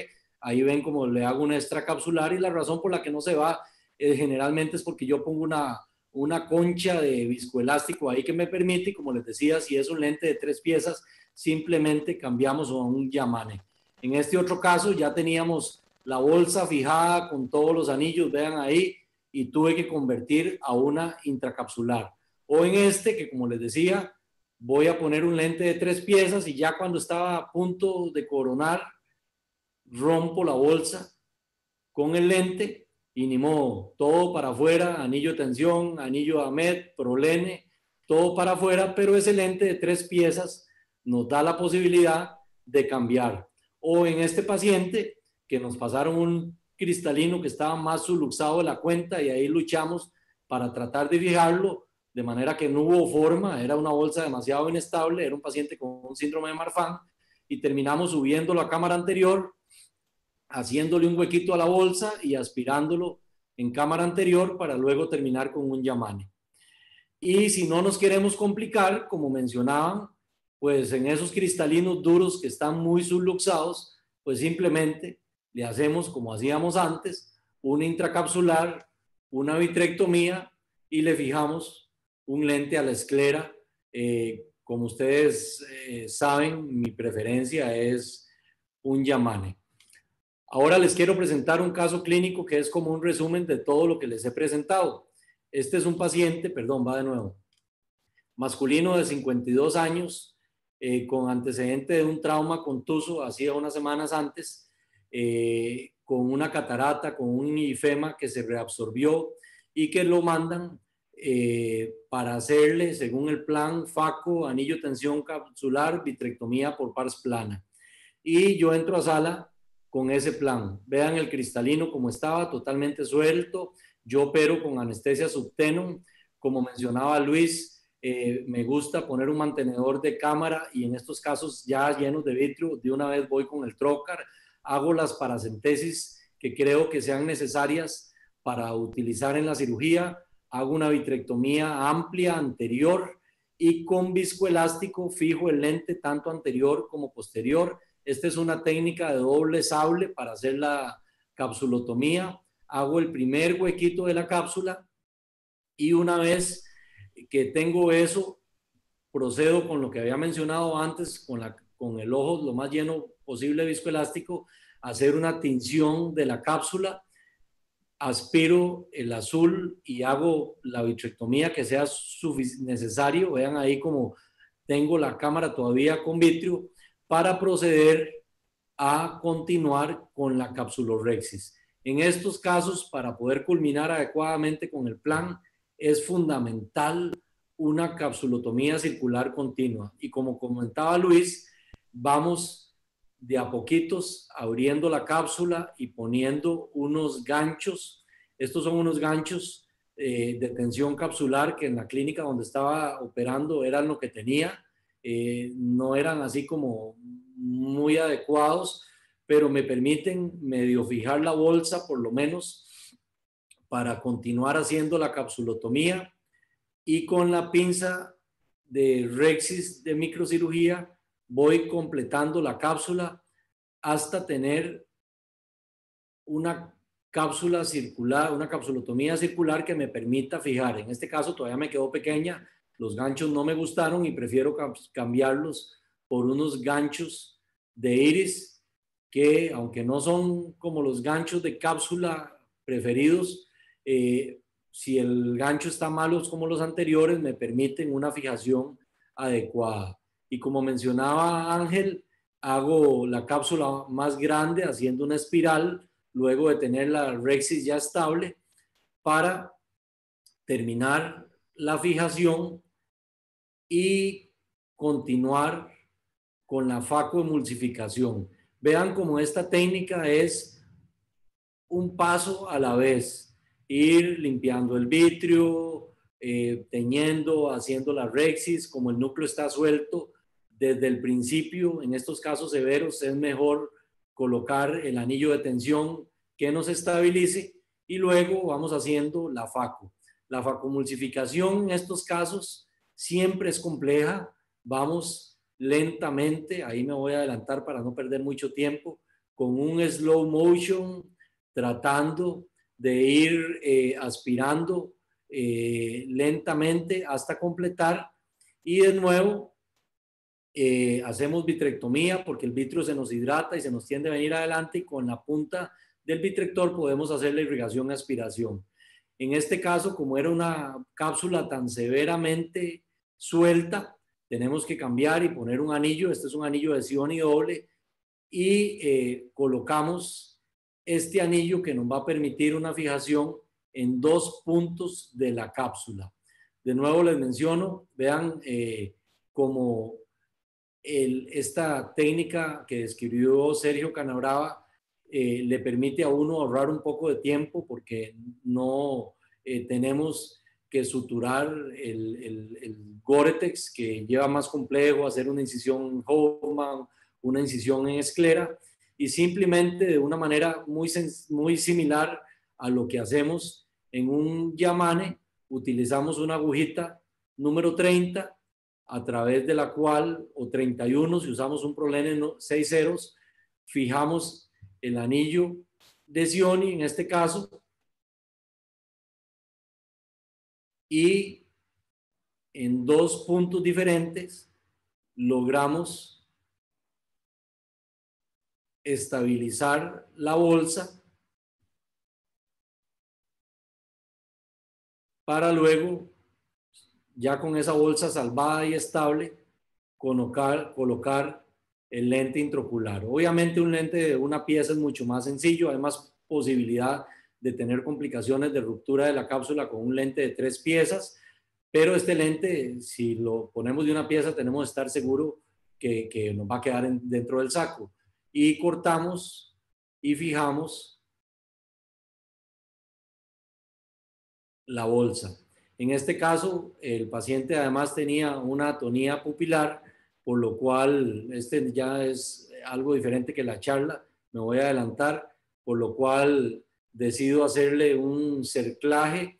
Ahí ven como le hago una extracapsular, y la razón por la que no se va eh, generalmente es porque yo pongo una, una concha de viscoelástico ahí que me permite, y como les decía, si es un lente de tres piezas, simplemente cambiamos a un Yamane. En este otro caso ya teníamos la bolsa fijada con todos los anillos, vean ahí, y tuve que convertir a una intracapsular. O en este, que como les decía, voy a poner un lente de tres piezas, y ya cuando estaba a punto de coronar, rompo la bolsa con el lente y ni modo, todo para afuera, anillo de tensión, anillo de Ahmed, prolene, todo para afuera, pero ese lente de tres piezas nos da la posibilidad de cambiar. O en este paciente que nos pasaron un cristalino que estaba más subluxado de la cuenta, y ahí luchamos para tratar de fijarlo, de manera que no hubo forma, era una bolsa demasiado inestable, era un paciente con un síndrome de Marfan, y terminamos subiéndolo a cámara anterior, haciéndole un huequito a la bolsa y aspirándolo en cámara anterior para luego terminar con un Yamane. Y si no nos queremos complicar, como mencionaban, pues en esos cristalinos duros que están muy subluxados, pues simplemente le hacemos como hacíamos antes, una intracapsular, una vitrectomía, y le fijamos un lente a la esclera. Eh, como ustedes eh, saben, mi preferencia es un Yamane. Ahora les quiero presentar un caso clínico que es como un resumen de todo lo que les he presentado. Este es un paciente, perdón, va de nuevo, masculino de cincuenta y dos años, eh, con antecedente de un trauma contuso hacía unas semanas antes, eh, con una catarata, con un ifema que se reabsorbió, y que lo mandan eh, para hacerle, según el plan, FACO, anillo tensión capsular, vitrectomía por pars plana. Y yo entro a sala con ese plan. Vean el cristalino como estaba, totalmente suelto. Yo opero con anestesia subtenon. Como mencionaba Luis, eh, me gusta poner un mantenedor de cámara, y en estos casos ya llenos de vitrio, de una vez voy con el trocar, hago las paracentesis que creo que sean necesarias para utilizar en la cirugía, hago una vitrectomía amplia anterior, y con viscoelástico fijo el lente tanto anterior como posterior. Esta es una técnica de doble sable para hacer la capsulotomía. Hago el primer huequito de la cápsula, y una vez que tengo eso, procedo con lo que había mencionado antes, con, la, con el ojo lo más lleno posible de viscoelástico, a hacer una tinción de la cápsula, aspiro el azul y hago la vitrectomía que sea necesario. Vean ahí como tengo la cámara todavía con vitrio, para proceder a continuar con la capsulorhexis. En estos casos, para poder culminar adecuadamente con el plan, es fundamental una capsulotomía circular continua. Y como comentaba Luis, vamos de a poquitos abriendo la cápsula y poniendo unos ganchos. Estos son unos ganchos eh, de tensión capsular que en la clínica donde estaba operando eran lo que tenía. Eh, no eran así como muy adecuados, pero me permiten medio fijar la bolsa por lo menos para continuar haciendo la capsulotomía, y con la pinza de Rexis de microcirugía voy completando la cápsula hasta tener una cápsula circular, una capsulotomía circular que me permita fijar. En este caso todavía me quedó pequeña, los ganchos no me gustaron y prefiero cambiarlos por unos ganchos de iris que, aunque no son como los ganchos de cápsula preferidos, eh, si el gancho está malo como los anteriores, me permiten una fijación adecuada. Y como mencionaba Ángel, hago la cápsula más grande haciendo una espiral luego de tener la Rexis ya estable, para terminar la fijación y continuar con la facoemulsificación. Vean cómo esta técnica es un paso a la vez. Ir limpiando el vitrio, eh, teñiendo, haciendo la Rexis. Como el núcleo está suelto desde el principio, en estos casos severos es mejor colocar el anillo de tensión que nos estabilice, y luego vamos haciendo la faco. La facomulsificación en estos casos siempre es compleja. Vamos lentamente, ahí me voy a adelantar para no perder mucho tiempo. con un slow motion, tratando de ir eh, aspirando eh, lentamente hasta completar, y de nuevo eh, hacemos vitrectomía porque el vitrio se nos hidrata y se nos tiende a venir adelante, y con la punta del vitrector podemos hacer la irrigación y aspiración. En este caso, como era una cápsula tan severamente suelta, tenemos que cambiar y poner un anillo. Este es un anillo de Sioni doble, y eh, colocamos este anillo que nos va a permitir una fijación en dos puntos de la cápsula. De nuevo les menciono, vean eh, como el, esta técnica que describió Sergio Canabrava eh, le permite a uno ahorrar un poco de tiempo, porque no eh, tenemos que suturar el, el, el Gore-Tex, que lleva más complejo, hacer una incisión en Hoffman, una incisión en esclera, y simplemente de una manera muy, muy similar a lo que hacemos en un Yamane, utilizamos una agujita número treinta, a través de la cual, o treinta y uno, si usamos un prolene seis ceros, fijamos el anillo de Sioni en este caso, y en dos puntos diferentes logramos estabilizar la bolsa para luego, ya con esa bolsa salvada y estable, colocar, colocar el lente intraocular. Obviamente un lente de una pieza es mucho más sencillo, hay más posibilidad de tener complicaciones de ruptura de la cápsula con un lente de tres piezas, pero este lente, si lo ponemos de una pieza, tenemos que estar seguros que, que nos va a quedar en, dentro del saco. Y cortamos y fijamos la bolsa. En este caso, el paciente además tenía una atonía pupilar, por lo cual este ya es algo diferente que la charla, me voy a adelantar, por lo cual decido hacerle un cerclaje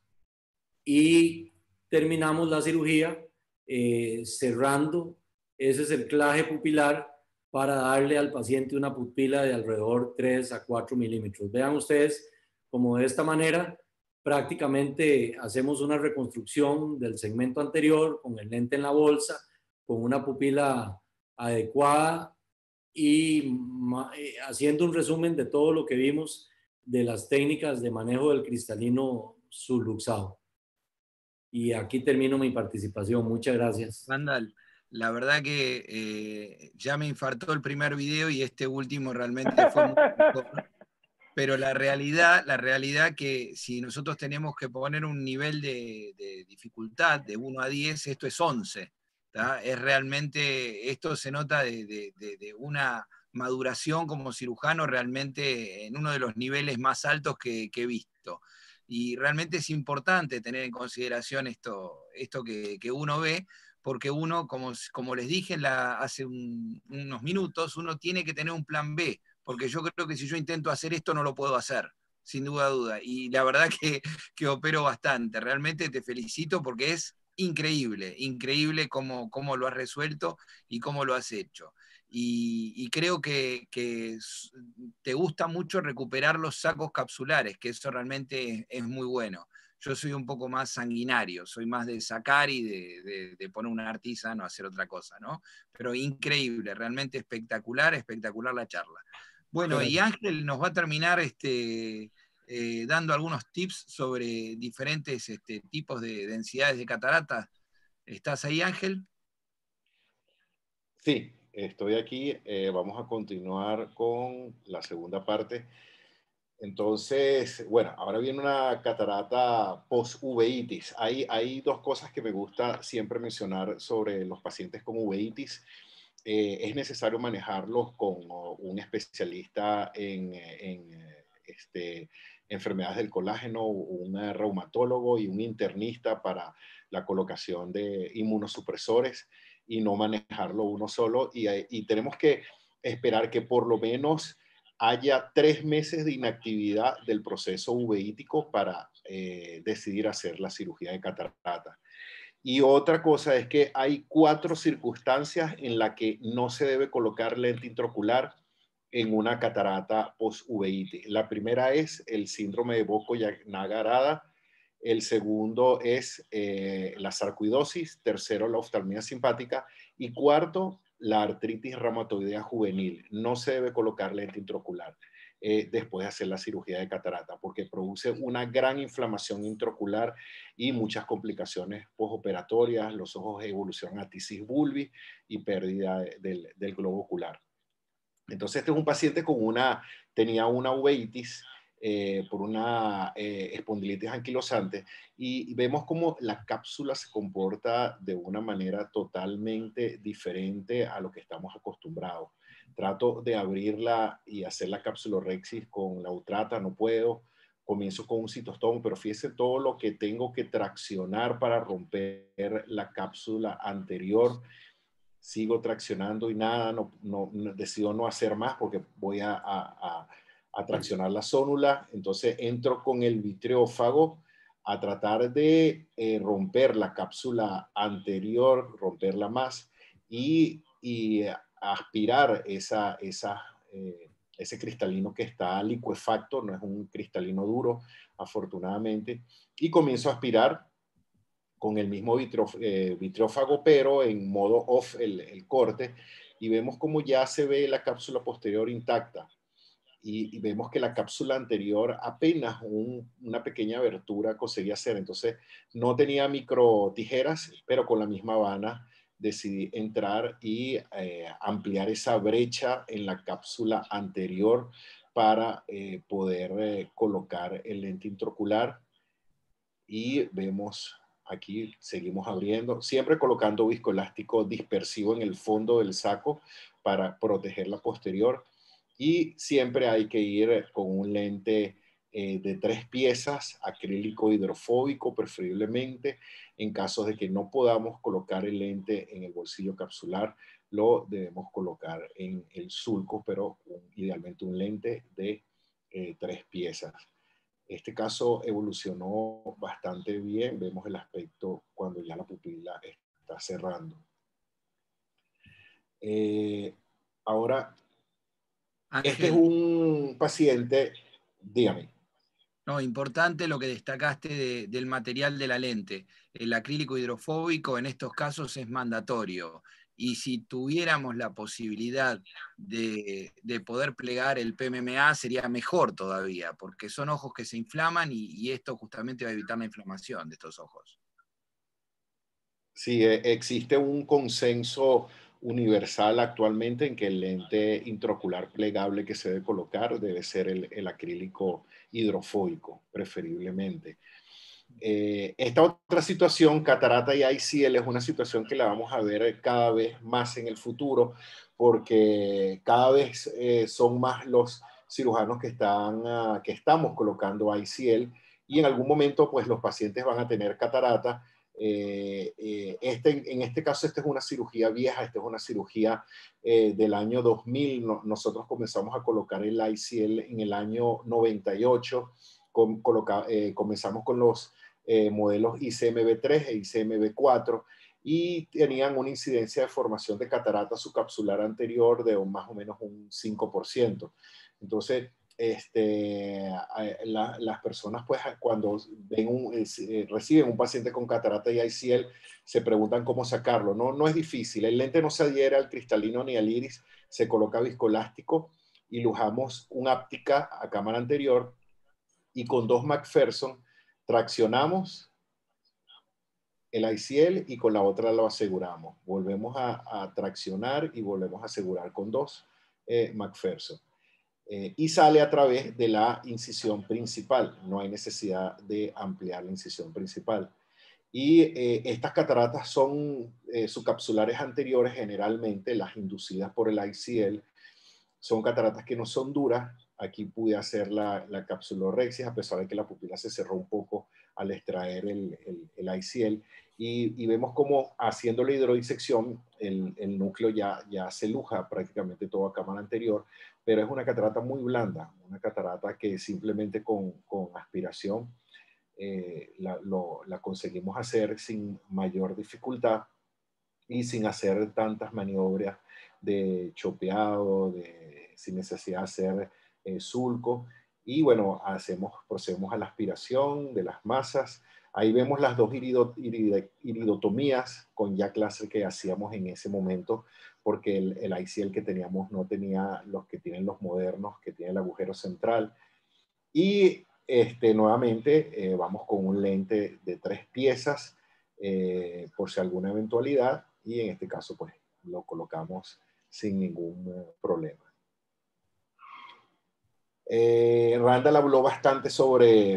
y terminamos la cirugía eh, cerrando ese cerclaje pupilar para darle al paciente una pupila de alrededor tres a cuatro milímetros. Vean ustedes como de esta manera prácticamente hacemos una reconstrucción del segmento anterior con el lente en la bolsa, con una pupila adecuada y haciendo un resumen de todo lo que vimos de las técnicas de manejo del cristalino subluxado. Y aquí termino mi participación. Muchas gracias. Randall, la verdad que eh, ya me infartó el primer video y este último realmente fue muy mejor. Pero la realidad, la realidad que si nosotros tenemos que poner un nivel de, de dificultad de uno a diez, esto es once. ¿tá? Es realmente, esto se nota de, de, de, de una maduración como cirujano realmente en uno de los niveles más altos que, que he visto. Y realmente es importante tener en consideración esto, esto que, que uno ve, porque uno, como, como les dije la, hace un, unos minutos, uno tiene que tener un plan B, porque yo creo que si yo intento hacer esto no lo puedo hacer, sin duda duda. Y la verdad que, que opero bastante. Realmente te felicito porque es increíble, increíble cómo, cómo lo has resuelto y cómo lo has hecho. Y, y creo que, que te gusta mucho recuperar los sacos capsulares, que eso realmente es, es muy bueno. Yo soy un poco más sanguinario, soy más de sacar y de, de, de poner una artiza, no hacer otra cosa, ¿no? Pero increíble, realmente espectacular, espectacular la charla. Bueno, y Ángel nos va a terminar este, eh, dando algunos tips sobre diferentes este, tipos de densidades de catarata. ¿Estás ahí, Ángel? Sí, estoy aquí. Eh, vamos a continuar con la segunda parte. Entonces, bueno, ahora viene una catarata post-uveitis. Hay, hay dos cosas que me gusta siempre mencionar sobre los pacientes con uveitis. Eh, es necesario manejarlos con un especialista en, en este, enfermedades del colágeno, un reumatólogo y un internista para la colocación de inmunosupresores y no manejarlo uno solo. Y, y tenemos que esperar que por lo menos haya tres meses de inactividad del proceso uveítico para eh, decidir hacer la cirugía de catarata. Y otra cosa es que hay cuatro circunstancias en las que no se debe colocar lente intraocular en una catarata post-uveitis. La primera es el síndrome de Burko-Nagarada, el segundo es eh, la sarcoidosis, tercero la oftalmia simpática y cuarto la artritis reumatoidea juvenil. No se debe colocar lente intraocular eh, después de hacer la cirugía de catarata porque produce una gran inflamación intraocular y muchas complicaciones postoperatorias. Los ojos evolucionan a tisis bulbi y pérdida de, del, del globo ocular. Entonces este es un paciente con una, tenía una uveitis eh, por una eh, espondilitis anquilosante y, y vemos como la cápsula se comporta de una manera totalmente diferente a lo que estamos acostumbrados. Trato de abrirla y hacer la capsulorhexis con la utrata, no puedo. Comienzo con un citostoma, pero fíjense todo lo que tengo que traccionar para romper la cápsula anterior. Sigo traccionando y nada, no, no, no, decido no hacer más porque voy a, a, a, a traccionar la zónula. Entonces entro con el vitreófago a tratar de eh, romper la cápsula anterior, romperla más y, y aspirar esa, esa, eh, ese cristalino que está licuefacto, no es un cristalino duro, afortunadamente, y comienzo a aspirar con el mismo eh, vitreófago, pero en modo off el, el corte, y vemos como ya se ve la cápsula posterior intacta, y, y vemos que la cápsula anterior apenas un, una pequeña abertura conseguía hacer, entonces no tenía micro tijeras, pero con la misma vana decidí entrar y eh, ampliar esa brecha en la cápsula anterior para eh, poder eh, colocar el lente intraocular, y vemos aquí, seguimos abriendo, siempre colocando viscoelástico dispersivo en el fondo del saco para proteger la posterior, y siempre hay que ir con un lente eh, de tres piezas, acrílico hidrofóbico preferiblemente. En caso de que no podamos colocar el lente en el bolsillo capsular, lo debemos colocar en el sulco, pero un, idealmente un lente de eh, tres piezas. Este caso evolucionó bastante bien. Vemos el aspecto cuando ya la pupila está cerrando. Eh, ahora, Ángel, este es un paciente, dígame. No, importante lo que destacaste de, del material de la lente. El acrílico hidrofóbico en estos casos es mandatorio. Y si tuviéramos la posibilidad de, de poder plegar el P M M A sería mejor todavía, porque son ojos que se inflaman y, y esto justamente va a evitar la inflamación de estos ojos. Sí, existe un consenso universal actualmente en que el lente intraocular plegable que se debe colocar debe ser el, el acrílico hidrofóbico, preferiblemente. Eh, esta otra situación, catarata y I C L, es una situación que la vamos a ver cada vez más en el futuro, porque cada vez eh, son más los cirujanos que, están, uh, que estamos colocando I C L, y en algún momento pues los pacientes van a tener catarata. Eh, eh, este, en este caso, esta es una cirugía vieja, esta es una cirugía eh, del año dos mil. No, nosotros comenzamos a colocar el I C L en el año noventa y ocho. Com, coloca, eh, comenzamos con los eh, modelos I C M B tres e I C M B cuatro, y tenían una incidencia de formación de catarata subcapsular anterior de un, más o menos un cinco por ciento. Entonces, Este, la, las personas pues cuando ven un, eh, reciben un paciente con catarata y I C L se preguntan cómo sacarlo. No, no es difícil, el lente no se adhiere al cristalino ni al iris, se coloca viscoelástico y lujamos un áptica a cámara anterior y con dos McPherson traccionamos el I C L y con la otra lo aseguramos. Volvemos a, a traccionar y volvemos a asegurar con dos eh, McPherson. Eh, y sale a través de la incisión principal. No hay necesidad de ampliar la incisión principal. Y eh, estas cataratas son eh, subcapsulares anteriores, generalmente las inducidas por el I C L. Son cataratas que no son duras. Aquí pude hacer la, la capsulorhexis, a pesar de que la pupila se cerró un poco al extraer el, el, el I C L. Y, y vemos como haciendo la hidrodisección, el, el núcleo ya, ya se luja prácticamente todo a cámara anterior, pero es una catarata muy blanda, una catarata que simplemente con, con aspiración eh, la, lo, la conseguimos hacer sin mayor dificultad y sin hacer tantas maniobras de chopeado, de sin necesidad de hacer eh, sulco. Y bueno, hacemos, procedemos a la aspiración de las masas. Ahí vemos las dos irido, irido, iridotomías con Jack Láser que hacíamos en ese momento, porque el, el I C L que teníamos no tenía los que tienen los modernos, que tiene el agujero central. Y este, nuevamente eh, vamos con un lente de tres piezas, eh, por si alguna eventualidad, y en este caso pues lo colocamos sin ningún uh, problema. Eh, Randall habló bastante sobre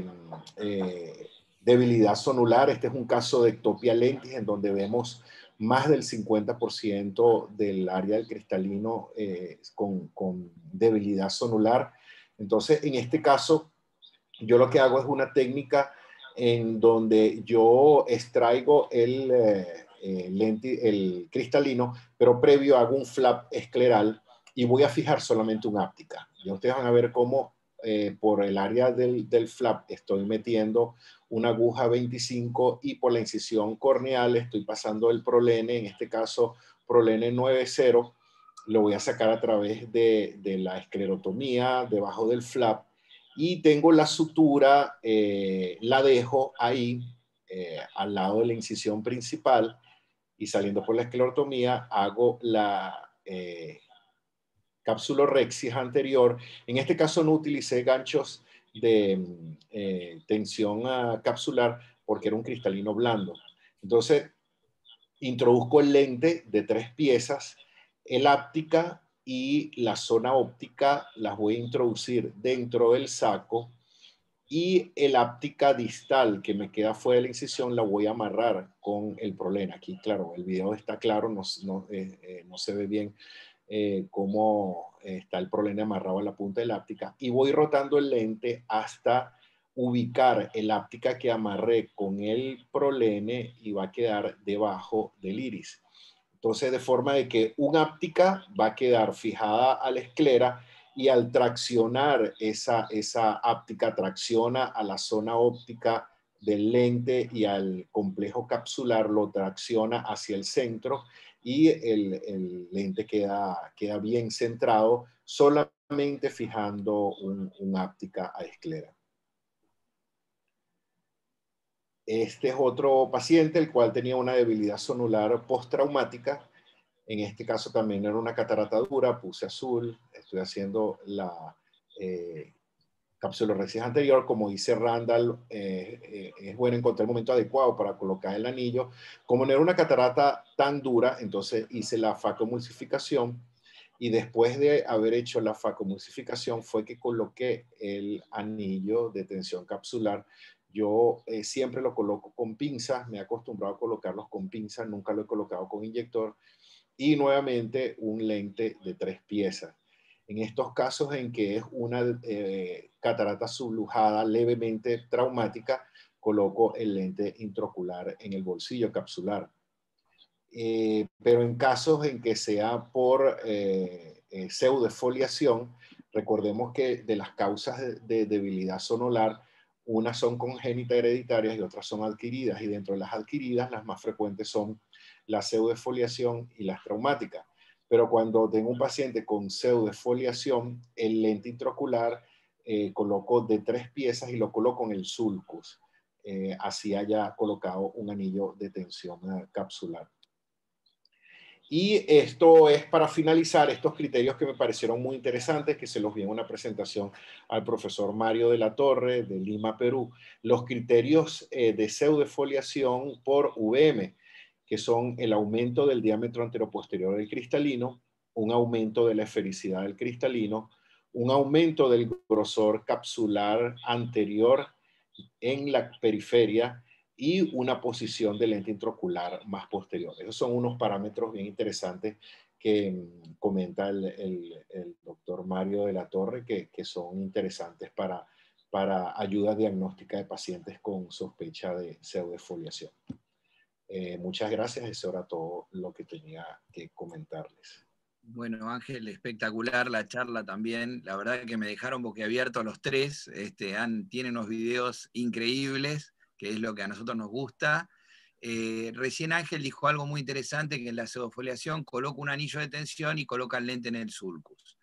eh, debilidad sonular. Este es un caso de ectopia lentis en donde vemos más del cincuenta por ciento del área del cristalino eh, con, con debilidad sonular. Entonces, en este caso, yo lo que hago es una técnica en donde yo extraigo el, eh, el, lenti, el cristalino, pero previo hago un flap escleral y voy a fijar solamente una áptica. Ya ustedes van a ver cómo eh, por el área del, del flap estoy metiendo una aguja veinticinco y por la incisión corneal estoy pasando el prolene, en este caso prolene nueve cero, lo voy a sacar a través de, de la esclerotomía debajo del flap. Y tengo la sutura, eh, la dejo ahí eh, al lado de la incisión principal y saliendo por la esclerotomía hago la eh, capsulorhexis anterior. En este caso no utilicé ganchos de eh, tensión uh, capsular porque era un cristalino blando. Entonces introduzco el lente de tres piezas, el áptica y la zona óptica las voy a introducir dentro del saco y el áptica distal que me queda fuera de la incisión la voy a amarrar con el prolene. Aquí, claro, el video está claro, no, no, eh, eh, no se ve bien eh, cómo está el prolene amarrado a la punta del áptica y voy rotando el lente hasta ubicar el áptica que amarré con el prolene y va a quedar debajo del iris. Entonces, de forma de que una áptica va a quedar fijada a la esclera y al traccionar esa, esa áptica tracciona a la zona óptica del lente y al complejo capsular lo tracciona hacia el centro y el, el lente queda, queda bien centrado solamente fijando un, un áptica a esclera. Este es otro paciente el cual tenía una debilidad sonular postraumática. En este caso también era una catarata dura, puse azul, estoy haciendo la eh, capsulorhexis anterior. Como dice Randall, eh, eh, es bueno encontrar el momento adecuado para colocar el anillo. Como no era una catarata tan dura, entonces hice la facomulsificación y después de haber hecho la facomulsificación fue que coloqué el anillo de tensión capsular. Yo eh, siempre lo coloco con pinzas, me he acostumbrado a colocarlos con pinzas, nunca lo he colocado con inyector. Y nuevamente un lente de tres piezas. En estos casos en que es una eh, catarata sublujada levemente traumática, coloco el lente intraocular en el bolsillo capsular. Eh, pero en casos en que sea por eh, eh, pseudoesfoliación, recordemos que de las causas de, de debilidad sonular, unas son congénitas hereditarias y otras son adquiridas, y dentro de las adquiridas las más frecuentes son la pseudoesfoliación y las traumáticas. Pero cuando tengo un paciente con pseudoesfoliación, el lente intraocular eh, coloco de tres piezas y lo coloco en el sulcus. Eh, así haya colocado un anillo de tensión capsular. Y esto es para finalizar estos criterios que me parecieron muy interesantes, que se los vi en una presentación al profesor Mario de la Torre de Lima, Perú. Los criterios eh, de pseudoesfoliación por U V M, que son el aumento del diámetro anteroposterior del cristalino, un aumento de la esfericidad del cristalino, un aumento del grosor capsular anterior en la periferia y una posición de lente intraocular más posterior. Esos son unos parámetros bien interesantes que um, comenta el, el, el doctor Mario de la Torre, que, que son interesantes para, para ayuda diagnóstica de pacientes con sospecha de pseudoesfoliación. Eh, muchas gracias, eso era todo lo que tenía que comentarles. Bueno, Ángel, espectacular la charla también. La verdad que me dejaron boquiabierto a los tres. Este, han, tienen unos videos increíbles, que es lo que a nosotros nos gusta. Eh, recién Ángel dijo algo muy interesante, que en la pseudofoliación coloca un anillo de tensión y coloca el lente en el sulcus.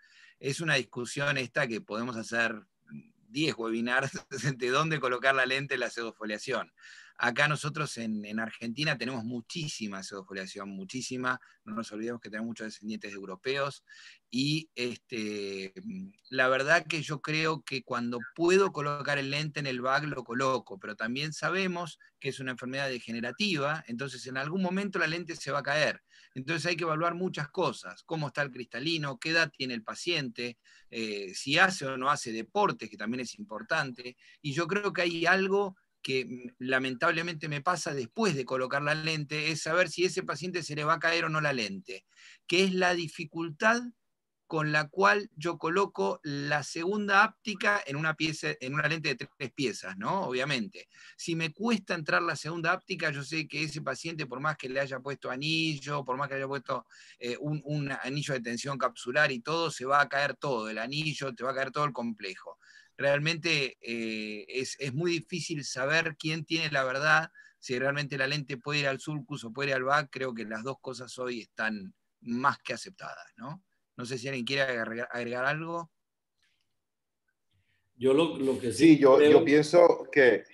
es una discusión esta que podemos hacer diez webinars de dónde colocar la lente en la pseudofoliación. Acá nosotros en, en Argentina tenemos muchísima pseudofoliación, muchísima, no nos olvidemos que tenemos muchos descendientes de europeos, y este, la verdad que yo creo que cuando puedo colocar el lente en el V A C lo coloco, pero también sabemos que es una enfermedad degenerativa, entonces en algún momento la lente se va a caer. Entonces hay que evaluar muchas cosas, cómo está el cristalino, qué edad tiene el paciente, eh, si hace o no hace deporte, que también es importante, y yo creo que hay algo que lamentablemente me pasa después de colocar la lente, es saber si ese paciente se le va a caer o no la lente, que es la dificultad con la cual yo coloco la segunda áptica en una, pieza, en una lente de tres piezas, ¿no? Obviamente. Si me cuesta entrar la segunda áptica, yo sé que ese paciente, por más que le haya puesto anillo, por más que le haya puesto eh, un, un anillo de tensión capsular y todo, se va a caer todo, el anillo, te va a caer todo el complejo. Realmente eh, es, es muy difícil saber quién tiene la verdad, si realmente la lente puede ir al sulcus o puede ir al V A C. Creo que las dos cosas hoy están más que aceptadas, ¿no? No sé si alguien quiere agregar, agregar algo. Yo lo, lo que sí, sí yo, creo... yo pienso que...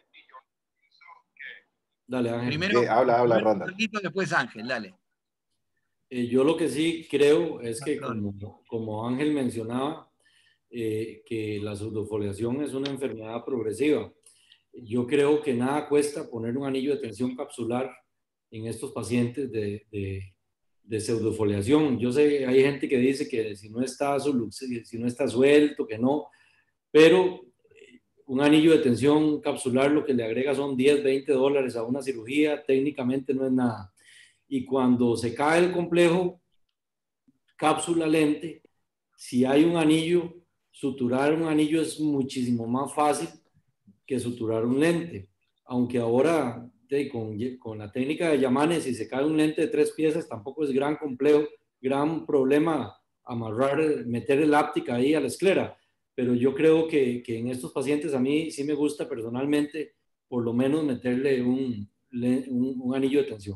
Dale, Ángel. Primero, Eh, habla, habla, primero Randall. Después Ángel, dale. Eh, yo lo que sí creo es que, como, como Ángel mencionaba, eh, que la pseudofoliación es una enfermedad progresiva. Yo creo que nada cuesta poner un anillo de tensión capsular en estos pacientes de, de, de pseudofoliación. Yo sé, hay gente que dice que si no está, si no está suelto, que no, pero un anillo de tensión capsular lo que le agrega son diez, veinte dólares a una cirugía, técnicamente no es nada. Y cuando se cae el complejo cápsula lente, si hay un anillo, suturar un anillo es muchísimo más fácil que suturar un lente. Aunque ahora con, con la técnica de Yamane, si se cae un lente de tres piezas, tampoco es gran complejo, gran problema amarrar, meter el áptica ahí a la esclera. Pero yo creo que, que en estos pacientes a mí sí me gusta personalmente por lo menos meterle un, un, un anillo de tensión.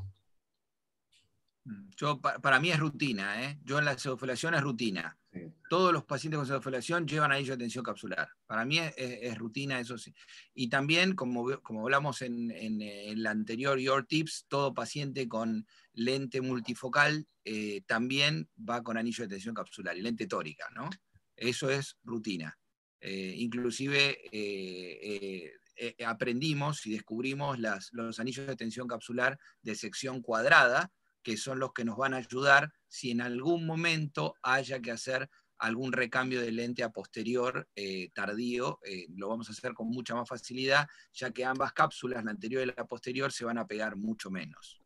Yo, para mí es rutina, ¿eh? Yo en la pseudofoliación es rutina. Sí. Todos los pacientes con pseudofoliación llevan anillo de tensión capsular. Para mí es, es, es rutina, eso sí. Y también, como, como hablamos en, en, en el anterior Your Tips, todo paciente con lente multifocal eh, también va con anillo de tensión capsular y lente tórica, ¿no? Eso es rutina. Eh, inclusive eh, eh, eh, aprendimos y descubrimos las, los anillos de tensión capsular de sección cuadrada, que son los que nos van a ayudar si en algún momento haya que hacer algún recambio de lente a posterior eh, tardío, eh, lo vamos a hacer con mucha más facilidad, ya que ambas cápsulas, la anterior y la posterior, se van a pegar mucho menos.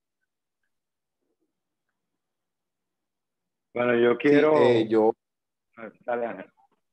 Bueno, yo quiero... Sí, eh, yo... Dale, Ángel.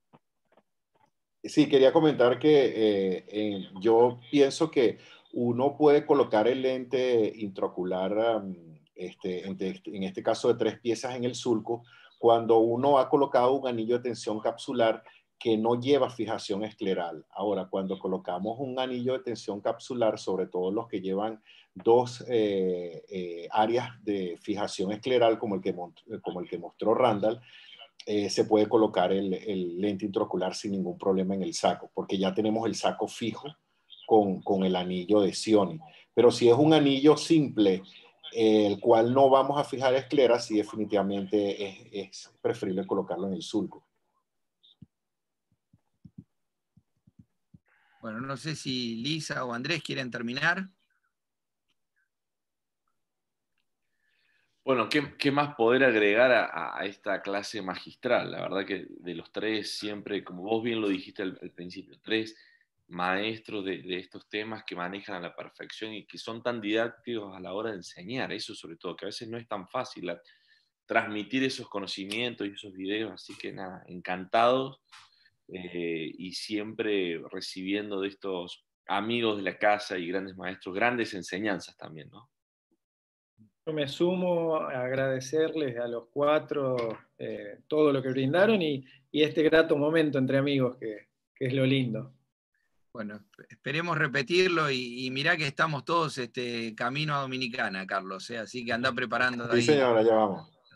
Sí, quería comentar que eh, eh, yo pienso que uno puede colocar el lente intraocular, um, este, en, en este caso de tres piezas en el sulco, cuando uno ha colocado un anillo de tensión capsular que no lleva fijación escleral. Ahora, cuando colocamos un anillo de tensión capsular, sobre todo los que llevan dos eh, eh, áreas de fijación escleral, como el que, como el que mostró Randall, eh, se puede colocar el, el lente intraocular sin ningún problema en el saco, porque ya tenemos el saco fijo con, con el anillo de Cioni. Pero si es un anillo simple, eh, el cual no vamos a fijar escleras, sí definitivamente es, es preferible colocarlo en el sulco. Bueno, no sé si Lisa o Andrés quieren terminar. Bueno, ¿qué, qué más poder agregar a, a esta clase magistral? La verdad que de los tres siempre, como vos bien lo dijiste al, al principio, tres maestros de, de estos temas que manejan a la perfección y que son tan didácticos a la hora de enseñar, eso sobre todo, que a veces no es tan fácil la, transmitir esos conocimientos y esos videos, así que nada, encantados eh, y siempre recibiendo de estos amigos de la casa y grandes maestros, grandes enseñanzas también, ¿no? Yo me sumo a agradecerles a los cuatro eh, todo lo que brindaron y, y este grato momento entre amigos que, que es lo lindo. Bueno, esperemos repetirlo y, y mirá que estamos todos este, camino a Dominicana, Carlos, ¿eh? Así que anda preparando Sí, ahí. señora, ya vamos.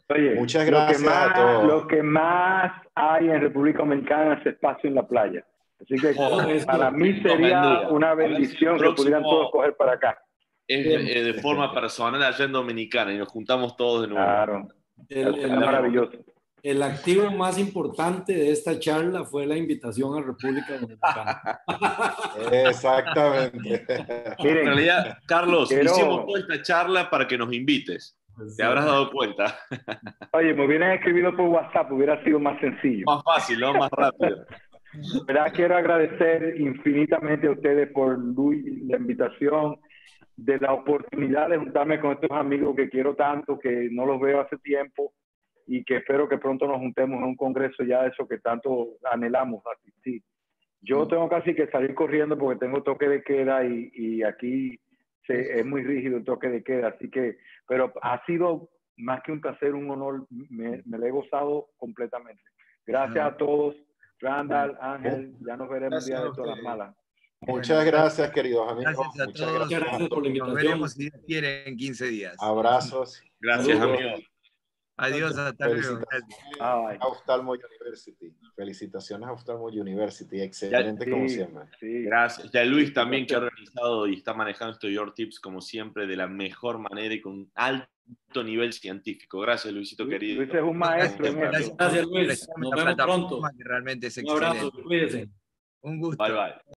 Oye, muchas gracias lo que más, a todos. Lo que más hay en República Dominicana es espacio en la playa. Así que Oh, para mí sería una bendición si que pudieran todos coger para acá. Es eh, de forma personal allá en Dominicana y nos juntamos todos de nuevo. Claro, El, es el, maravilloso. El activo más importante de esta charla fue la invitación a República Dominicana. Exactamente. Miren, en realidad, Carlos, quiero... hicimos toda esta charla para que nos invites. Te habrás dado cuenta. Oye, me hubieran escrito por WhatsApp, hubiera sido más sencillo. Más fácil, ¿no? Más rápido. ¿Verdad? Quiero agradecer infinitamente a ustedes por la invitación, de la oportunidad de juntarme con estos amigos que quiero tanto, que no los veo hace tiempo y que espero que pronto nos juntemos en un congreso ya de eso que tanto anhelamos asistir. Yo tengo casi que salir corriendo porque tengo toque de queda y, y aquí se, es muy rígido el toque de queda, así que, pero ha sido más que un placer, un honor, me, me lo he gozado completamente. Gracias a todos. Randall, Ángel, ya nos veremos el día de todas las malas. Muchas gracias, queridos amigos. Gracias a Muchas todos. gracias, gracias por la invitación. Nos veremos si Dios quiere en quince días. Abrazos. Gracias, Saludos. amigo. Adiós, hasta luego. Felicitaciones a Oftalmo University. Felicitaciones a Oftalmo University. Excelente, ya, como sí, siempre. Sí. Gracias. Ya Luis también, que ha organizado y está manejando estos Your Tips, como siempre, de la mejor manera y con alto nivel científico. Gracias, Luisito, querido. Luis es un maestro. Gracias, gracias, gracias Luis. Nos vemos pronto. Que realmente es un abrazo, excelente. cuídense. Un gusto. Bye, bye.